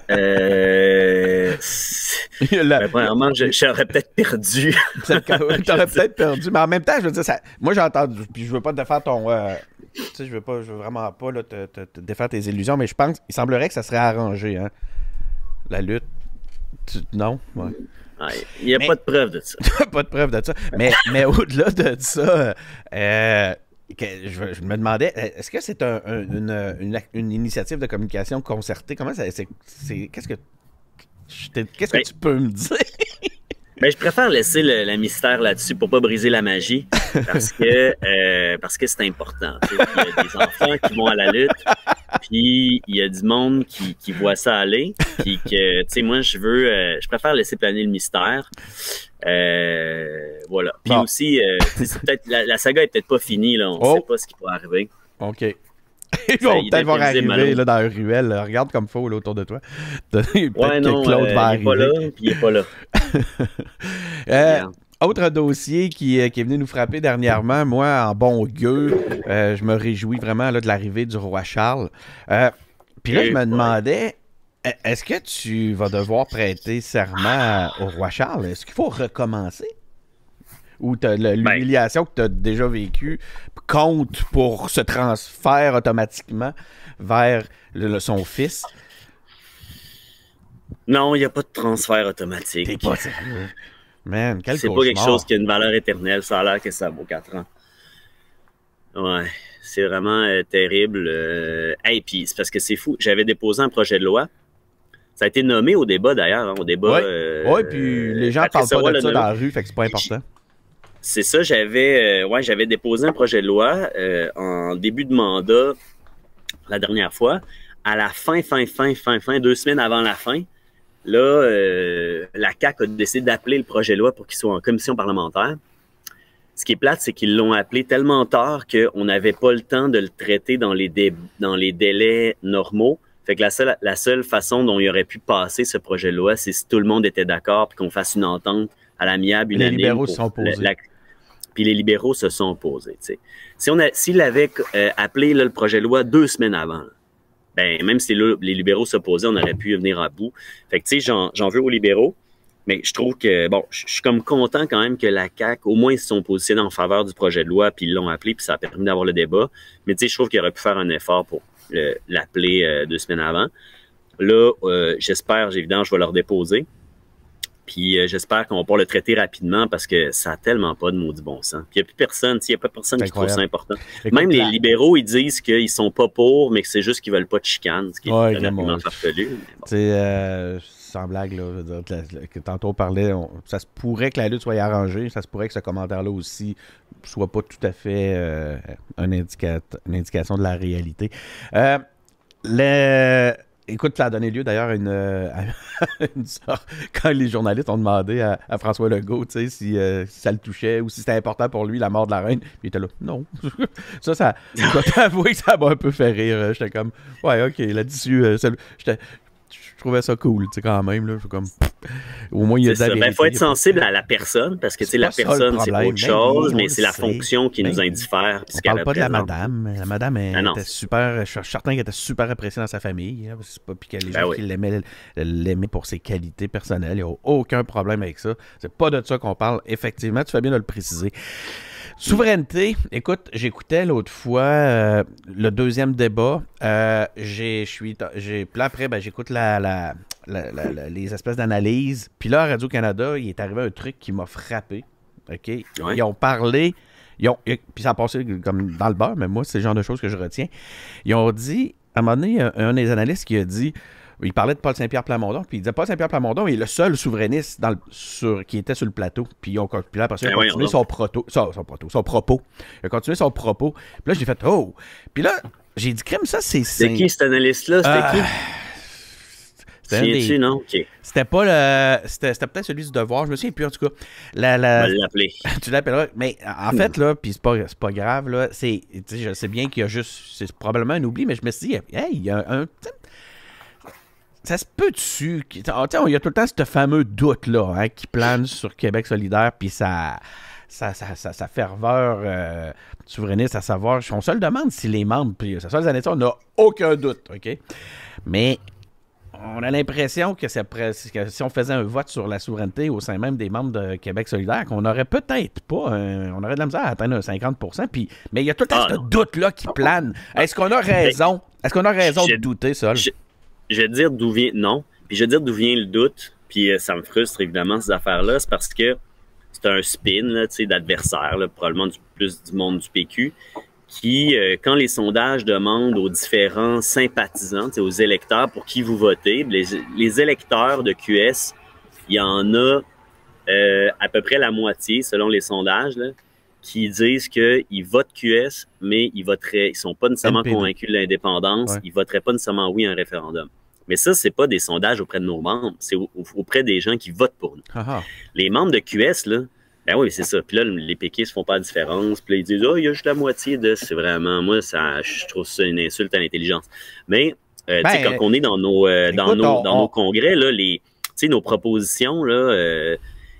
ben, premièrement, j'aurais peut-être perdu. T'aurais peut-être perdu, mais en même temps, je veux dire, moi j'ai entendu, puis je veux pas te défaire ton. Tu sais, je veux vraiment pas là, te défaire tes illusions, mais je pense, il semblerait que ça serait arrangé, hein. La lutte. Non? Ouais. Il n'y a pas de preuve de ça. Pas de preuve de ça. Mais au-delà de ça, je me demandais, est-ce que c'est une initiative de communication concertée? Comment ça. Qu'est-ce que tu peux me dire? Ben, je préfère laisser le mystère là-dessus pour pas briser la magie parce que c'est important. Il y a des enfants qui vont à la lutte, puis il y a du monde qui voit ça aller, puis que moi je préfère laisser planer le mystère. Voilà. Puis aussi, c'est peut-être la saga est peut-être pas finie là, on sait pas ce qui peut arriver. OK. Ils vont peut-être voir arriver là, dans la ruelle. Là. Regarde comme faut là, autour de toi. Ouais, non, Claude va arriver. Il est pas là, puis il est pas là. Autre dossier qui est venu nous frapper dernièrement, moi, en bon gueux, je me réjouis vraiment là, de l'arrivée du roi Charles. Puis là, je me demandais, est-ce que tu vas devoir prêter serment au roi Charles? Est-ce qu'il faut recommencer? Ou l'humiliation que tu as déjà vécue compte pour ce transfert automatiquement vers son fils? Non, il n'y a pas de transfert automatique. T'es pas sérieux? Man, quel c'est cauchemar. Pas quelque chose qui a une valeur éternelle. Ça a l'air que ça vaut 4 ans. Ouais, c'est vraiment terrible. Hey, puis c'est parce que c'est fou. J'avais déposé un projet de loi. Ça a été nommé au débat, d'ailleurs. Hein, au débat. Oui, puis les gens ne parlent pas de ça dans la rue, fait que c'est pas important. C'est ça, j'avais déposé un projet de loi en début de mandat la dernière fois. À la fin, 2 semaines avant la fin, là, la CAQ a décidé d'appeler le projet de loi pour qu'il soit en commission parlementaire. Ce qui est plate, c'est qu'ils l'ont appelé tellement tard qu'on n'avait pas le temps de le traiter dans les délais normaux. Fait que la seule façon dont il aurait pu passer ce projet de loi, c'est si tout le monde était d'accord et qu'on fasse une entente à l'amiable, unanime. Les libéraux se sont opposés. Puis les libéraux se sont opposés. T'sais. S'il avait appelé là, le projet de loi 2 semaines avant, ben même si les libéraux s'opposaient, on aurait pu venir à bout. Fait que tu sais, j'en veux aux libéraux, mais je trouve que, bon, je suis comme content quand même que la CAQ, au moins, ils se sont positionnés en faveur du projet de loi, puis ils l'ont appelé, puis ça a permis d'avoir le débat. Mais tu sais, je trouve qu'il aurait pu faire un effort pour l'appeler 2 semaines avant. Là, j'espère, évidemment, je vais leur déposer. Puis j'espère qu'on va pouvoir le traiter rapidement parce que ça n'a tellement pas de maudit bon sens. Puis il n'y a plus personne, qui trouve ça important. Écoute, même les libéraux, ils disent qu'ils sont pas pour, mais que c'est juste qu'ils veulent pas de chicane, ce qui est un argument farfelu. Bon. Sans blague, là, je veux dire, que tantôt on parlait, ça se pourrait que la lutte soit arrangée, ça se pourrait que ce commentaire-là aussi soit pas tout à fait une indication de la réalité. écoute, ça a donné lieu d'ailleurs à une sorte, quand les journalistes ont demandé à François Legault, tu sais, si ça le touchait ou si c'était important pour lui, la mort de la reine. Puis il était là, non. ça, je dois t'avouer que ça m'a un peu fait rire. J'étais comme, ouais, ok, là-dessus, je trouvais ça cool, tu sais, quand même. Là, comme, au moins, il y a de la vérité. Il faut être sensible à la personne, parce que la personne, c'est autre chose, mais c'est la fonction qui nous indiffère. On parle pas de la madame. La madame était super, je suis certain qu'elle était super appréciée dans sa famille. Hein, c'est pas puis que les gens qui l'aimaient pour ses qualités personnelles. Il n'y a aucun problème avec ça. C'est pas de ça qu'on parle. Effectivement, tu fais bien de le préciser. Souveraineté, écoute, j'écoutais l'autre fois le deuxième débat. Puis là, après, j'écoute les espèces d'analyses. Puis là, à Radio-Canada, il est arrivé un truc qui m'a frappé. OK? Ouais. Ils ont parlé, puis ça a passé comme dans le beurre, mais moi, c'est le genre de choses que je retiens. Ils ont dit, à un moment donné, un des analystes qui a dit, il parlait de Paul Saint-Pierre Plamondon, puis il disait Paul Saint-Pierre Plamondon est le seul souverainiste qui était sur le plateau. Puis ils ont continué, après ça, il a continué son propos. Il a continué son propos. Puis là, j'ai fait oh! Puis là, j'ai dit crème, ça, c'est. C'était qui cet analyste-là? C'était qui? Non? Okay. C'était pas le. C'était peut-être celui du Devoir, je me souviens plus en tout cas. On va l'appeler. Tu l'appelleras. Mais en fait, là, puis c'est pas grave, là, je sais bien qu'il y a juste. C'est probablement un oubli, mais je me suis dit, hey, il y a un. Ça se peut dessus. Il y a tout le temps ce fameux doute-là hein, qui plane sur Québec solidaire, puis sa ferveur souverainiste, à savoir, on se le demande si les membres, puis ça, les années, on n'a aucun doute, OK? Mais on a l'impression que si on faisait un vote sur la souveraineté au sein même des membres de Québec solidaire, qu'on n'aurait peut-être pas, on aurait de la misère à atteindre un 50%, mais il y a tout le temps ce doute-là qui plane. Est-ce qu'on a raison? Est-ce qu'on a raison de douter, Sol? Je vais te dire d'où vient... Non. Puis je vais te dire d'où vient le doute. Puis ça me frustre, évidemment, ces affaires-là. C'est parce que c'est un spin là, d'adversaire, probablement plus du monde du PQ, qui, quand les sondages demandent aux différents sympathisants, aux électeurs pour qui vous votez, les électeurs de QS, il y en a à peu près la moitié, selon les sondages, là, qui disent qu'ils votent QS, mais ils sont pas nécessairement convaincus de l'indépendance, ils voteraient pas nécessairement oui à un référendum. Mais ça, c'est pas des sondages auprès de nos membres, c'est auprès des gens qui votent pour nous. Aha. Les membres de QS, là, ben oui, c'est ça. Puis là, les péquistes font pas la différence. Puis là, ils disent, il y a juste la moitié de... C'est vraiment... Moi, je trouve ça une insulte à l'intelligence. Mais, quand on est dans nos congrès, là, nos propositions, là...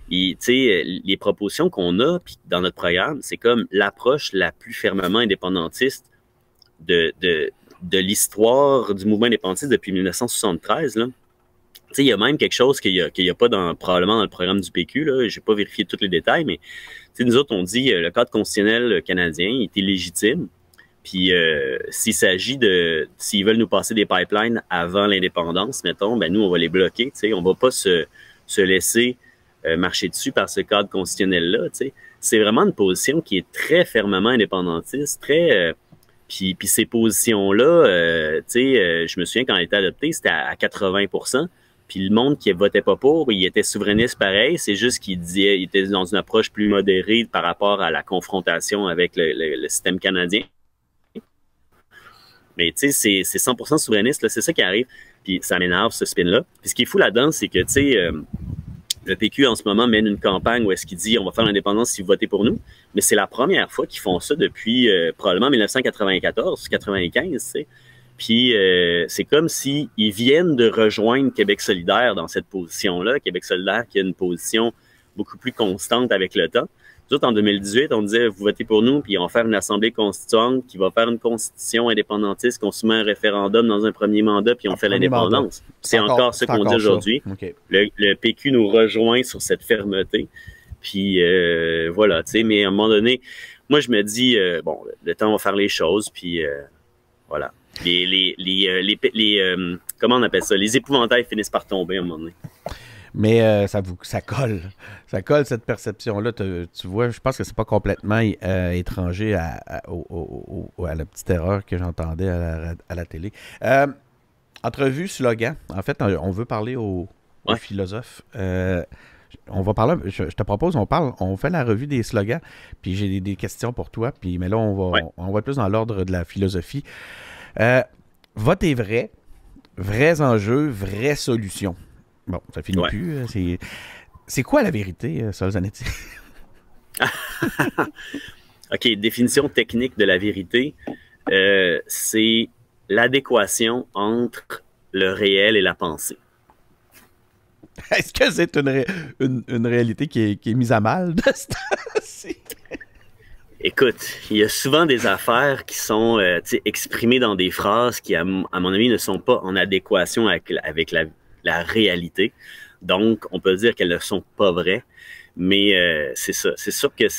les propositions qu'on a puis dans notre programme, c'est comme l'approche la plus fermement indépendantiste de l'histoire du mouvement indépendantiste depuis 1973. Là. Il y a même quelque chose qu'il y a pas probablement dans le programme du PQ. Je n'ai pas vérifié tous les détails, mais nous autres, on dit le cadre constitutionnel canadien est illégitime. Puis s'il veulent nous passer des pipelines avant l'indépendance, mettons, ben nous, on va les bloquer. On va pas se laisser marcher dessus par ce cadre constitutionnel-là. C'est vraiment une position qui est très fermement indépendantiste, très... Puis ces positions-là, je me souviens quand elle a été adoptée, c'était à 80%. Puis le monde qui votait pas pour, il était souverainiste pareil. C'est juste qu'il était dans une approche plus modérée par rapport à la confrontation avec le système canadien. Mais tu sais, c'est 100% souverainiste, là, c'est ça qui arrive. Puis ça m'énerve, ce spin-là. Puis ce qui est fou là-dedans, c'est que, tu sais... le PQ, en ce moment, mène une campagne où est-ce qu'il dit « on va faire l'indépendance si vous votez pour nous ». Mais c'est la première fois qu'ils font ça depuis probablement 1994, 95, tu sais. Puis c'est comme s'ils viennent de rejoindre Québec solidaire dans cette position-là. Québec solidaire qui a une position beaucoup plus constante avec le temps. Nous autres, en 2018, on disait « vous votez pour nous », puis on va faire une assemblée constituante qui va faire une constitution indépendantiste, qu'on soumet un référendum dans un premier mandat, puis on fait l'indépendance. C'est encore ce qu'on dit aujourd'hui. Okay. Le PQ nous rejoint sur cette fermeté. Puis voilà, tu sais, mais à un moment donné, moi, je me dis, bon, le temps va faire les choses, puis voilà. Comment on appelle ça? Les épouvantails finissent par tomber à un moment donné. Mais ça colle. Ça colle, cette perception-là. Tu vois, je pense que c'est pas complètement étranger à la petite erreur que j'entendais à la télé. Entrevue, slogan. En fait, on veut parler aux philosophes. On va parler, je te propose, on fait la revue des slogans, puis j'ai des questions pour toi, mais là, on va plus dans l'ordre de la philosophie. Vote est vrai. vrais enjeux, vraies solutions. Bon, ça finit plus. C'est quoi la vérité, Sol Zanetti? OK, définition technique de la vérité, c'est l'adéquation entre le réel et la pensée. Est-ce que c'est une réalité qui est mise à mal de ce temps-ci? Écoute, il y a souvent des affaires qui sont exprimées dans des phrases qui, à mon avis, ne sont pas en adéquation avec la réalité. Donc, on peut dire qu'elles ne sont pas vraies. Mais c'est ça. C'est sûr que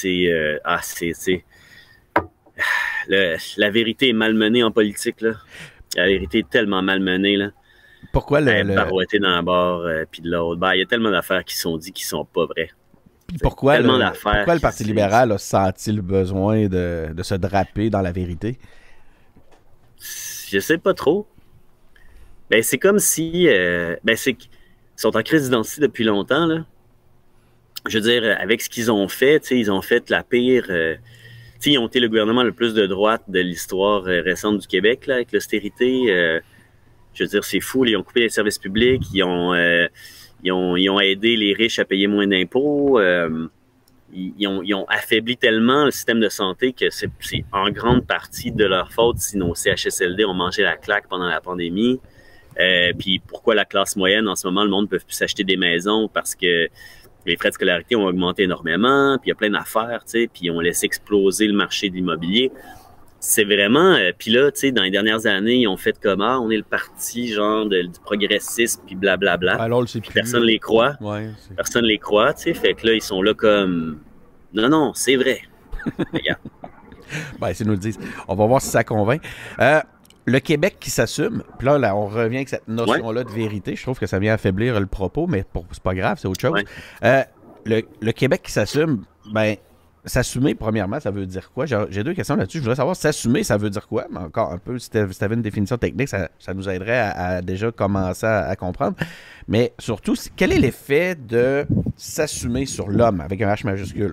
la vérité est malmenée en politique, là. La vérité est tellement malmenée, là. Pourquoi barouetter dans la barre, puis de l'autre. Il y a tellement d'affaires qui sont dites qui sont pas vraies. Puis pourquoi le Parti libéral a senti le besoin de se draper dans la vérité? Je sais pas trop. Ben, c'est comme si... ils sont en crise d'identité depuis longtemps, là. Je veux dire, avec ce qu'ils ont fait, ils ont fait la pire... ils ont été le gouvernement le plus de droite de l'histoire récente du Québec, là, avec l'austérité. Je veux dire, c'est fou. Là, ils ont coupé les services publics, ils ont aidé les riches à payer moins d'impôts. Ils ont affaibli tellement le système de santé que c'est en grande partie de leur faute si nos CHSLD ont mangé la claque pendant la pandémie. Puis pourquoi la classe moyenne, en ce moment, le monde ne peut plus s'acheter des maisons parce que les frais de scolarité ont augmenté énormément, puis il y a plein d'affaires, puis on laisse exploser le marché de l'immobilier. C'est vraiment... puis là, dans les dernières années, ils ont fait comme « Ah, on est le parti, genre, du progressisme, puis blablabla. » Alors, personne ne les croit. Ouais, personne ne les croit, tu sais. Fait que là, ils sont là comme... Non, c'est vrai. Regarde. Ben, ils nous le disent. On va voir si ça convainc. Le Québec qui s'assume, puis là, on revient avec cette notion-là de vérité. Je trouve que ça vient affaiblir le propos, mais c'est pas grave, c'est autre chose. Ouais. Le Québec qui s'assume, ben, s'assumer, premièrement, ça veut dire quoi? J'ai deux questions là-dessus. Je voudrais savoir, s'assumer, ça veut dire quoi? Mais encore un peu, si tu avais une définition technique, ça nous aiderait à déjà commencer à comprendre. Mais surtout, quel est l'effet de s'assumer sur l'homme, avec un H majuscule?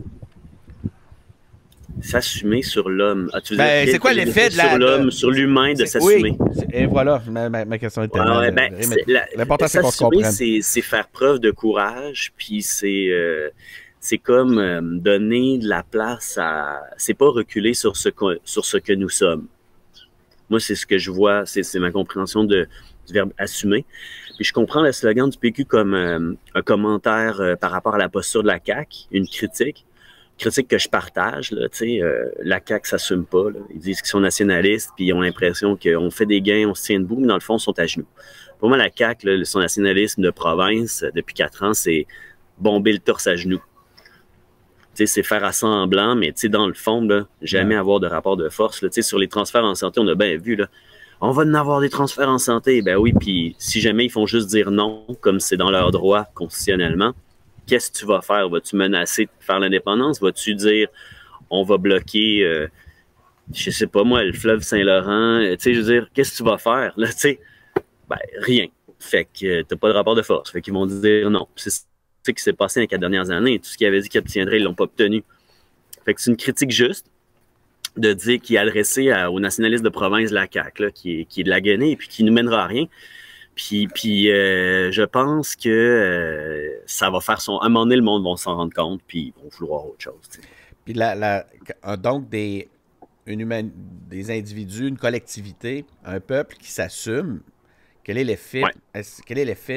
S'assumer sur l'homme. C'est quoi l'effet de sur l'homme, sur l'humain de s'assumer? Oui, et voilà, ma question était là. L'important, c'est qu'on se comprenne. C'est faire preuve de courage, puis c'est comme donner de la place à... C'est pas reculer sur ce que nous sommes. Moi, c'est ce que je vois, c'est ma compréhension du verbe « assumer ». Puis je comprends le slogan du PQ comme un commentaire par rapport à la posture de la CAQ, une critique que je partage. Là, la CAQ s'assume pas. Là. Ils disent qu'ils sont nationalistes, puis ils ont l'impression qu'on fait des gains, on se tient debout, mais dans le fond, ils sont à genoux. Pour moi, la CAQ, là, son nationalisme de province, depuis 4 ans, c'est bomber le torse à genoux. C'est faire à semblant, mais dans le fond, là, jamais avoir de rapport de force. Là, sur les transferts en santé, on a bien vu, là, on va en avoir des transferts en santé. Ben oui, puis si jamais ils font juste dire non, comme c'est dans leur droit constitutionnellement, qu'est-ce que tu vas faire? Vas-tu menacer de faire l'indépendance? Vas-tu dire on va bloquer, je sais pas moi, le fleuve Saint-Laurent? Je veux dire, qu'est-ce que tu vas faire? Là, ben, rien. Fait que t'as pas de rapport de force. Fait qu'ils vont dire non. C'est ce qui s'est passé dans les 4 dernières années. Tout ce qu'ils avaient dit qu'ils obtiendraient, ils l'ont pas obtenu. Fait que c'est une critique juste de dire qu'il est adressé aux nationalistes de province de la CAQ, là, qui est de la guenille et puis qui nous mènera à rien. Puis je pense que ça va faire à un moment donné, le monde va s'en rendre compte, puis ils vont vouloir autre chose. T'sais. Puis donc des individus, une collectivité, un peuple qui s'assume, quel est l'effet? Quel est l'effet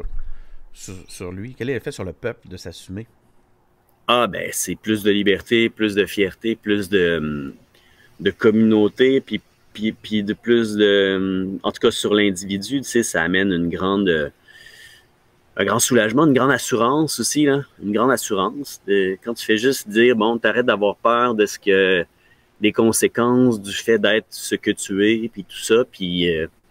sur lui? Quel est l'effet sur le peuple de s'assumer? Ah ben c'est plus de liberté, plus de fierté, plus de communauté, puis de plus de... En tout cas, sur l'individu, ça amène un grand soulagement, une grande assurance aussi, là. Une grande assurance. Quand tu fais juste dire, bon, t'arrêtes d'avoir peur de des conséquences du fait d'être ce que tu es, puis tout ça, puis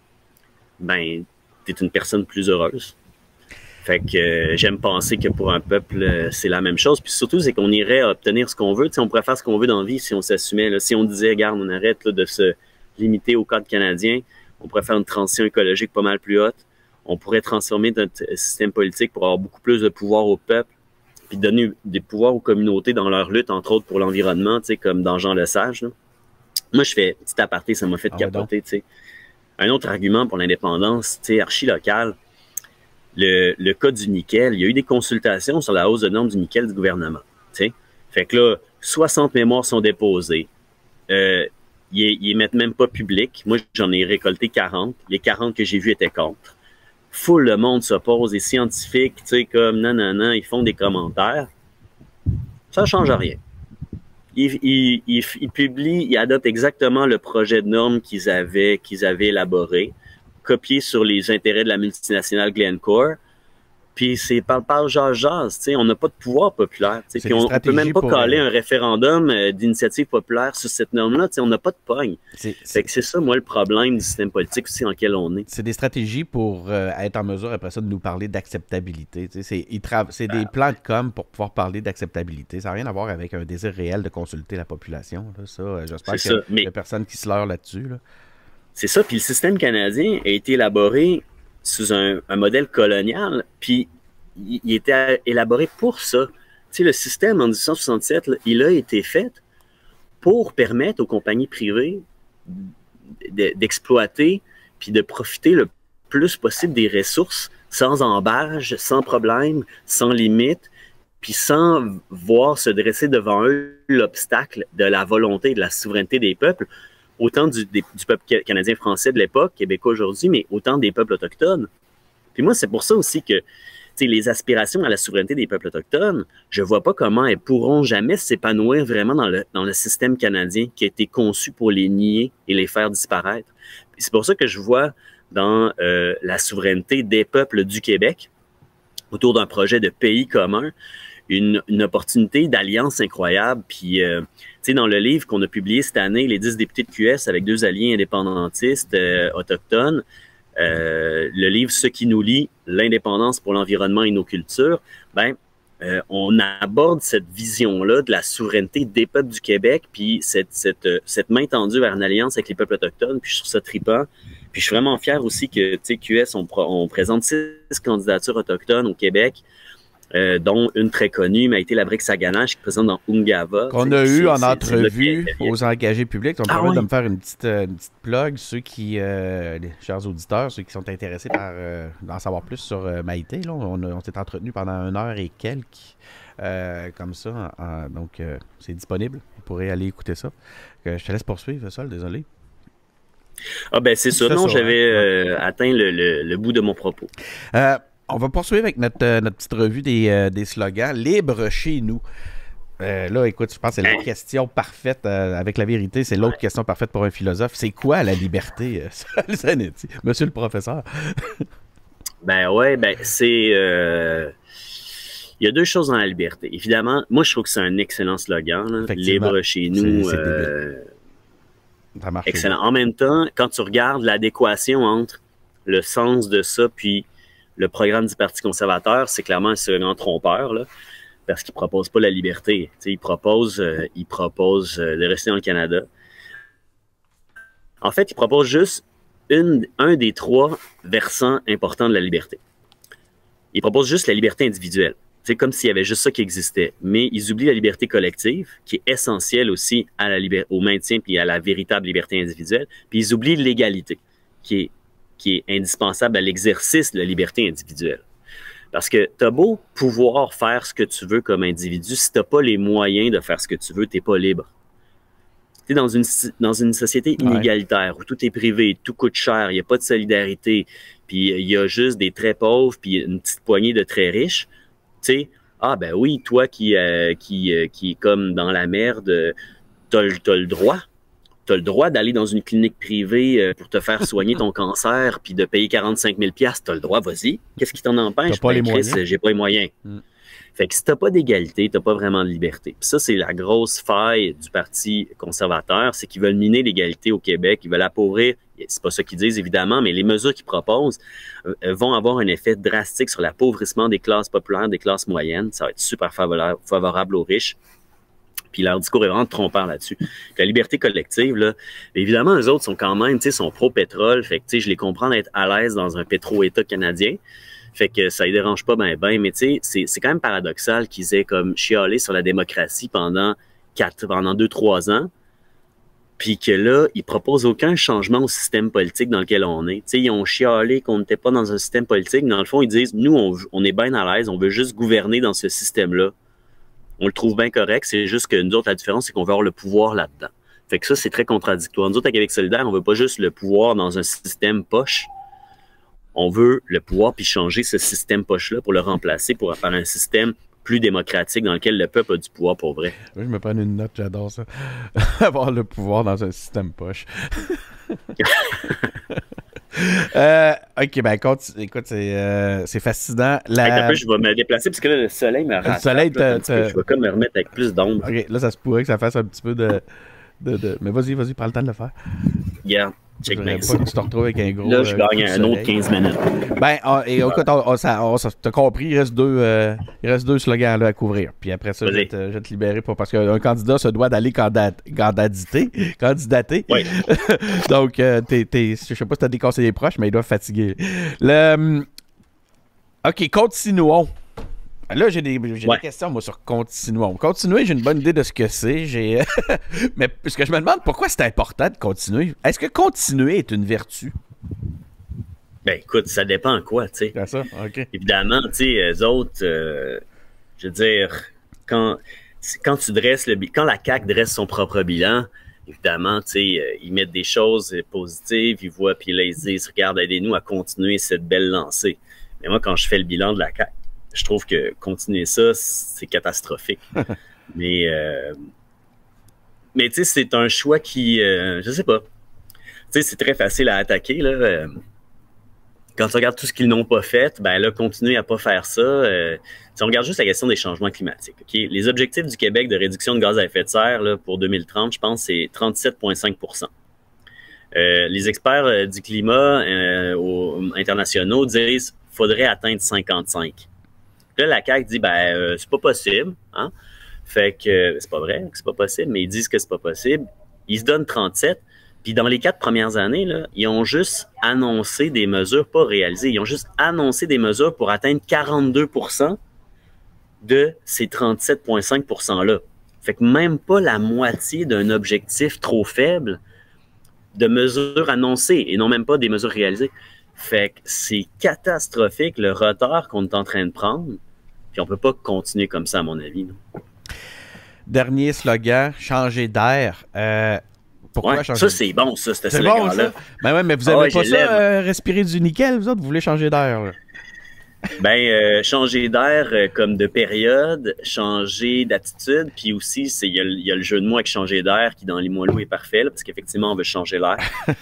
ben, t'es une personne plus heureuse. Fait que j'aime penser que pour un peuple, c'est la même chose. Puis surtout, c'est qu'on irait obtenir ce qu'on veut. T'sais, on pourrait faire ce qu'on veut dans la vie si on s'assumait. Là. Si on disait, regarde, on arrête là, de se limiter au cadre canadien, on pourrait faire une transition écologique pas mal plus haute. On pourrait transformer notre système politique pour avoir beaucoup plus de pouvoir au peuple, puis donner des pouvoirs aux communautés dans leur lutte, entre autres pour l'environnement, comme dans Jean Lesage. Là. Moi, je fais petit aparté, ça m'a fait capoter. un autre argument pour l'indépendance, tu sais, archi-local, le cas du nickel, il y a eu des consultations sur la hausse de normes du nickel du gouvernement. T'sais. Fait que là, 60 mémoires sont déposées. Ils mettent même pas public. Moi, j'en ai récolté 40. Les 40 que j'ai vus étaient contre. Full le monde s'oppose. Les scientifiques, tu sais, comme non, ils font des commentaires. Ça change rien. Ils publient, ils adoptent exactement le projet de normes qu'ils avaient élaboré, copié sur les intérêts de la multinationale Glencore. Puis c'est par jase, tu sais, on n'a pas de pouvoir populaire. Puis on peut même pas caler un référendum d'initiative populaire sur cette norme-là. Tu sais, on n'a pas de pogne. Fait que c'est ça, moi, le problème du système politique aussi dans lequel on est. C'est des stratégies pour être en mesure, après ça, de nous parler d'acceptabilité. Tu sais, c'est des plans de com pour pouvoir parler d'acceptabilité. Ça n'a rien à voir avec un désir réel de consulter la population. Là. Ça, j'espère qu'il n'y a personne qui se leurre là-dessus. Là. C'est ça. Puis le système canadien a été élaboré sous un modèle colonial, puis il était élaboré pour ça. Tu sais, le système, en 1867, là, il a été fait pour permettre aux compagnies privées d'exploiter puis de profiter le plus possible des ressources sans embâche, sans problème, sans limite, puis sans voir se dresser devant eux l'obstacle de la volonté et de la souveraineté des peuples, autant du peuple canadien-français de l'époque, québécois aujourd'hui, mais autant des peuples autochtones. Puis moi, c'est pour ça aussi que les aspirations à la souveraineté des peuples autochtones, je ne vois pas comment elles pourront jamais s'épanouir vraiment dans le système canadien qui a été conçu pour les nier et les faire disparaître. C'est pour ça que je vois dans la souveraineté des peuples du Québec, autour d'un projet de pays commun, une opportunité d'alliance incroyable. Puis, tu sais, dans le livre qu'on a publié cette année, les 10 députés de QS avec 2 alliés indépendantistes autochtones, le livre « Ce qui nous lie, l'indépendance pour l'environnement et nos cultures », ben, on aborde cette vision-là de la souveraineté des peuples du Québec, puis cette main tendue vers une alliance avec les peuples autochtones, puis je trouve ça trippant. Puis je suis vraiment fier aussi que, tu sais, QS, on présente 6 candidatures autochtones au Québec, dont une très connue, mais a été la Brique Saganache, qui est présente dans Ungava. Qu'on a eu en entrevue aux engagés publics. Ça me permet de me faire une petite plug. Ceux qui, les chers auditeurs, ceux qui sont intéressés par d'en savoir plus sur Maïté, là, on s'est entretenu pendant 1 heure et quelques, comme ça. Donc, c'est disponible. Vous pourrez aller écouter ça. Je te laisse poursuivre, Sol, désolé. Ah ben c'est ça. Non, j'avais atteint le bout de mon propos. On va poursuivre avec notre petite revue des slogans. Libre chez nous. Là, écoute, je pense que c'est la question parfaite. Avec la vérité, c'est l'autre question parfaite pour un philosophe. C'est quoi la liberté, Sol Zanetti? Monsieur le professeur? C'est... Il y a 2 choses dans la liberté. Évidemment, moi, je trouve que c'est un excellent slogan. Là. Libre chez nous. Ça marche. Excellent. En même temps, quand tu regardes l'adéquation entre le sens de ça puis le programme du Parti conservateur, c'est clairement un slogan trompeur, là, parce qu'il ne propose pas la liberté. Il propose de rester dans le Canada. En fait, il propose juste un des 3 versants importants de la liberté. Il propose juste la liberté individuelle. C'est comme s'il y avait juste ça qui existait. Mais ils oublient la liberté collective, qui est essentielle aussi au maintien puis à la véritable liberté individuelle. Puis ils oublient l'égalité, qui est indispensable à l'exercice de la liberté individuelle. Parce que tu as beau pouvoir faire ce que tu veux comme individu, si tu n'as pas les moyens de faire ce que tu veux, tu n'es pas libre. Tu es dans une société inégalitaire où tout est privé, tout coûte cher, il n'y a pas de solidarité, puis il y a juste des très pauvres, puis une petite poignée de très riches. Tu sais, ah ben oui, toi qui est comme dans la merde, t'as le droit. Tu as le droit d'aller dans une clinique privée pour te faire soigner ton cancer puis de payer 45 000 $. Tu as le droit, vas-y. Qu'est-ce qui t'en empêche? T'as pas les moyens. J'ai pas les moyens. Fait que si t'as pas d'égalité, t'as pas vraiment de liberté. Puis ça, c'est la grosse faille du Parti conservateur, c'est qu'ils veulent miner l'égalité au Québec, ils veulent appauvrir. C'est pas ça qu'ils disent, évidemment, mais les mesures qu'ils proposent vont avoir un effet drastique sur l'appauvrissement des classes populaires, des classes moyennes. Ça va être super favorable aux riches. Puis leur discours est vraiment trompeur là-dessus. La liberté collective, là, évidemment, eux autres sont quand même, tu sais, sont pro-pétrole. Fait que, tu sais, je les comprends d'être à l'aise dans un pétro-État canadien. Fait que ça les dérange pas mais tu sais, c'est quand même paradoxal qu'ils aient comme chialé sur la démocratie pendant 2-3 ans. puis que là, ils proposent aucun changement au système politique dans lequel on est. Tu sais, ils ont chialé qu'on n'était pas dans un système politique, mais dans le fond, ils disent, nous, on est bien à l'aise, on veut juste gouverner dans ce système-là. On le trouve bien correct, c'est juste que nous autres, la différence, c'est qu'on veut avoir le pouvoir là-dedans. Fait que ça, c'est très contradictoire. Nous autres, à Québec solidaire, on veut pas juste le pouvoir dans un système poche, on veut le pouvoir puis changer ce système poche-là pour le remplacer, pour faire un système plus démocratique dans lequel le peuple a du pouvoir pour vrai. Oui, je me prends une note, j'adore ça. Avoir le pouvoir dans un système poche. OK, ben écoute, c'est fascinant. Un peu, je vais me déplacer parce que là, le soleil me rattrape. Le soleil, je vais comme me remettre avec plus d'ombre. OK, là, ça se pourrait que ça fasse un petit peu de... Mais vas-y, prends le temps de le faire. Regarde. Check pas bien que ça. tu te retrouves avec un gros. Là, je gagne un autre 15 minutes. Ben, écoute, t'as compris, il reste deux slogans là, à couvrir. Puis après ça, je vais te libérer parce qu'un candidat se doit d'aller candidater. Oui. Donc, je sais pas si t'as des conseillers proches, mais ils doivent fatiguer. OK, continuons. Là, j'ai des questions, moi, sur continuons. Continuer, j'ai une bonne idée de ce que c'est. Mais parce que je me demande pourquoi c'est important de continuer. Est-ce que continuer est une vertu? Ben, écoute, ça dépend quoi, tu sais. C'est ça? OK. Évidemment, tu sais, eux autres, je veux dire, quand quand la CAQ dresse son propre bilan, évidemment, tu sais, ils mettent des choses positives, ils voient, puis là, ils disent, regarde, aidez-nous à continuer cette belle lancée. Mais moi, quand je fais le bilan de la CAQ, je trouve que continuer ça, c'est catastrophique. mais tu sais, c'est un choix qui, je sais pas. Tu sais, c'est très facile à attaquer, là. Quand tu regardes tout ce qu'ils n'ont pas fait, ben là, continuer à pas faire ça. Si on regarde juste la question des changements climatiques, OK? Les objectifs du Québec de réduction de gaz à effet de serre là, pour 2030, je pense, c'est 37,5 %. Les experts du climat internationaux disent qu'il faudrait atteindre 55. Là, la CAQ dit, c'est pas possible, hein? Fait que, c'est pas vrai que c'est pas possible, mais ils disent que c'est pas possible. Ils se donnent 37. Puis dans les 4 premières années, là, ils ont juste annoncé des mesures, pas réalisées, ils ont juste annoncé des mesures pour atteindre 42 % de ces 37,5 %-là. Fait que même pas la moitié d'un objectif trop faible de mesures annoncées et non même pas des mesures réalisées. Fait que c'est catastrophique le retard qu'on est en train de prendre. Puis on peut pas continuer comme ça, à mon avis. Non? Dernier slogan, changer d'air. Pourquoi changer d'air? Ça, c'est bon, ça, ce slogan-là. Bon, ben ouais, mais vous n'avez pas ça, respirer du nickel, vous autres? Vous voulez changer d'air, là? Changer d'air comme de période, changer d'attitude, puis aussi, il y a le jeu de mots avec changer d'air qui, dans les mots est parfait, là, parce qu'effectivement, on veut changer l'air.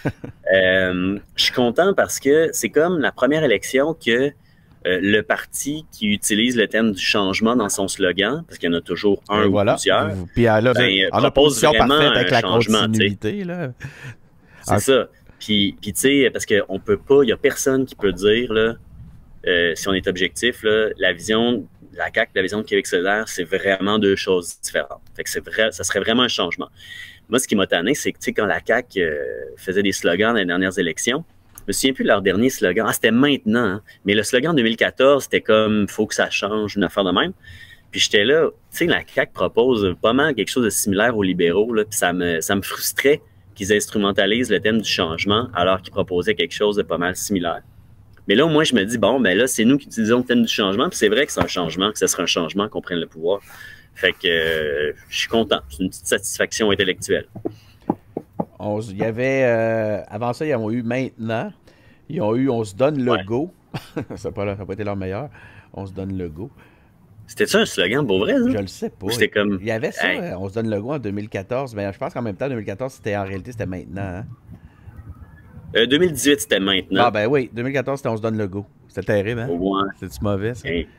Je suis content parce que c'est comme la première élection que le parti qui utilise le thème du changement dans son slogan, parce qu'il y en a toujours un ou plusieurs, puis là, en opposition parfaite avec la continuité. C'est ça. Puis tu sais, parce qu'on peut pas, il n'y a personne qui peut dire, là, si on est objectif, là, la vision de la CAQ, la vision de Québec solidaire, c'est vraiment deux choses différentes. Fait que ça serait vraiment un changement. Moi, ce qui m'a tanné, c'est que, tu sais, quand la CAQ faisait des slogans dans les dernières élections, je me souviens plus de leur dernier slogan. Ah, c'était maintenant, hein? Mais le slogan 2014, c'était comme « faut que ça change », une affaire de même. Puis j'étais là, tu sais, la CAQ propose pas mal quelque chose de similaire aux libéraux, là, puis ça me frustrait qu'ils instrumentalisent le thème du changement alors qu'ils proposaient quelque chose de pas mal similaire. Mais là, au moins, je me dis, bon, ben là, c'est nous qui utilisons le thème du changement, puis c'est vrai que c'est un changement, que ce serait un changement qu'on prenne le pouvoir. Fait que je suis content. C'est une petite satisfaction intellectuelle. Il y avait, avant ça, ils ont eu maintenant. Ils ont eu on se donne le go. Ça n'a pas été leur meilleur. On se donne le go. C'était-tu un slogan pour vrai, ça? Je le sais pas. C'était comme... Il y avait ça, on se donne le go en 2014. Mais je pense qu'en même temps, 2014, en réalité, c'était maintenant. Hein? 2018, c'était maintenant. Ah ben oui, 2014, c'était on se donne le go. C'était terrible, hein? Ouais. C'était-tu mauvais, ça? Hey.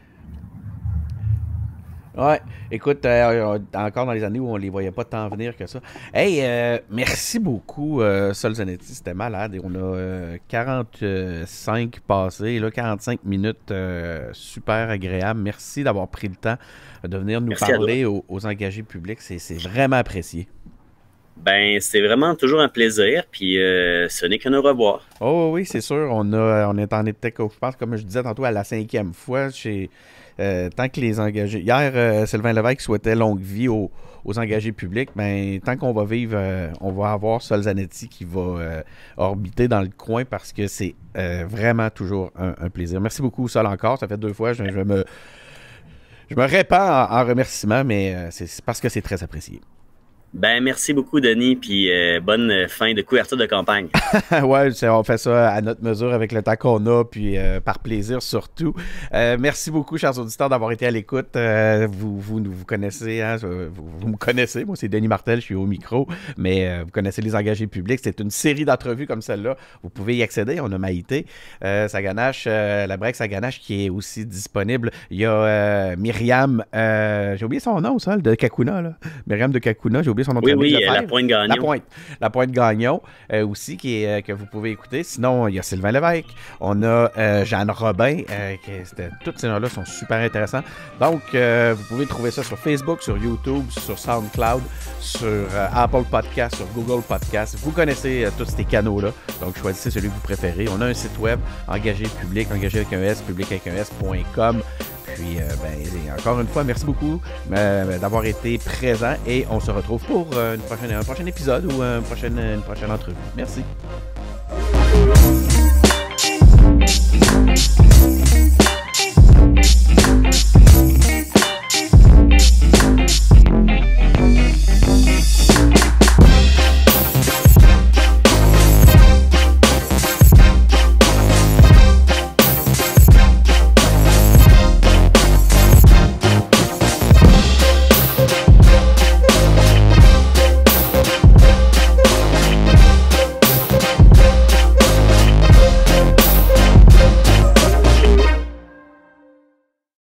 Ouais, écoute, encore dans les années où on les voyait pas tant venir que ça. Hey, merci beaucoup, Sol Zanetti, c'était malade. Et on a 45 passés, là, 45 minutes super agréable. Merci d'avoir pris le temps de venir nous parler aux engagés publics. C'est vraiment apprécié. Ben, c'est vraiment toujours un plaisir, puis ce n'est qu'un au revoir. Oh oui, c'est sûr. On est en été, je pense, comme je disais tantôt, à la 5e fois tant que les engagés... Hier, Sylvain Lévesque souhaitait longue vie aux engagés publics. Ben, tant qu'on va vivre, on va avoir Sol Zanetti qui va orbiter dans le coin parce que c'est vraiment toujours un plaisir. Merci beaucoup, Sol, encore. Ça fait 2 fois. Je me répands en remerciements, mais c'est parce que c'est très apprécié. Ben, merci beaucoup, Denis, puis bonne fin de couverture de campagne. Ouais, on fait ça à notre mesure avec le temps qu'on a, puis par plaisir surtout. Merci beaucoup, chers auditeurs, d'avoir été à l'écoute. Vous connaissez, hein, vous me connaissez. Moi, c'est Denis Martel, je suis au micro, mais vous connaissez les engagés publics. C'est une série d'entrevues comme celle-là. Vous pouvez y accéder. On a Maïté Saganache, la break Saganache, qui est aussi disponible. Il y a Myriam, j'ai oublié son nom, ça, de Kakuna, là. Myriam de Kakuna, j'ai oublié son nom. Oui, La Pointe Gagnon. La Pointe Gagnon aussi, que vous pouvez écouter. Sinon, il y a Sylvain Lévesque. On a Jeanne Robin. Tous ces noms-là sont super intéressants. Donc, vous pouvez trouver ça sur Facebook, sur YouTube, sur SoundCloud, sur Apple Podcast, sur Google Podcast. Vous connaissez tous ces canaux-là. Donc, choisissez celui que vous préférez. On a un site web, engagé public, engagé avec un S, public avec un S.com. Puis, encore une fois, merci beaucoup d'avoir été présent et on se retrouve pour un prochain épisode ou une prochaine entrevue. Merci.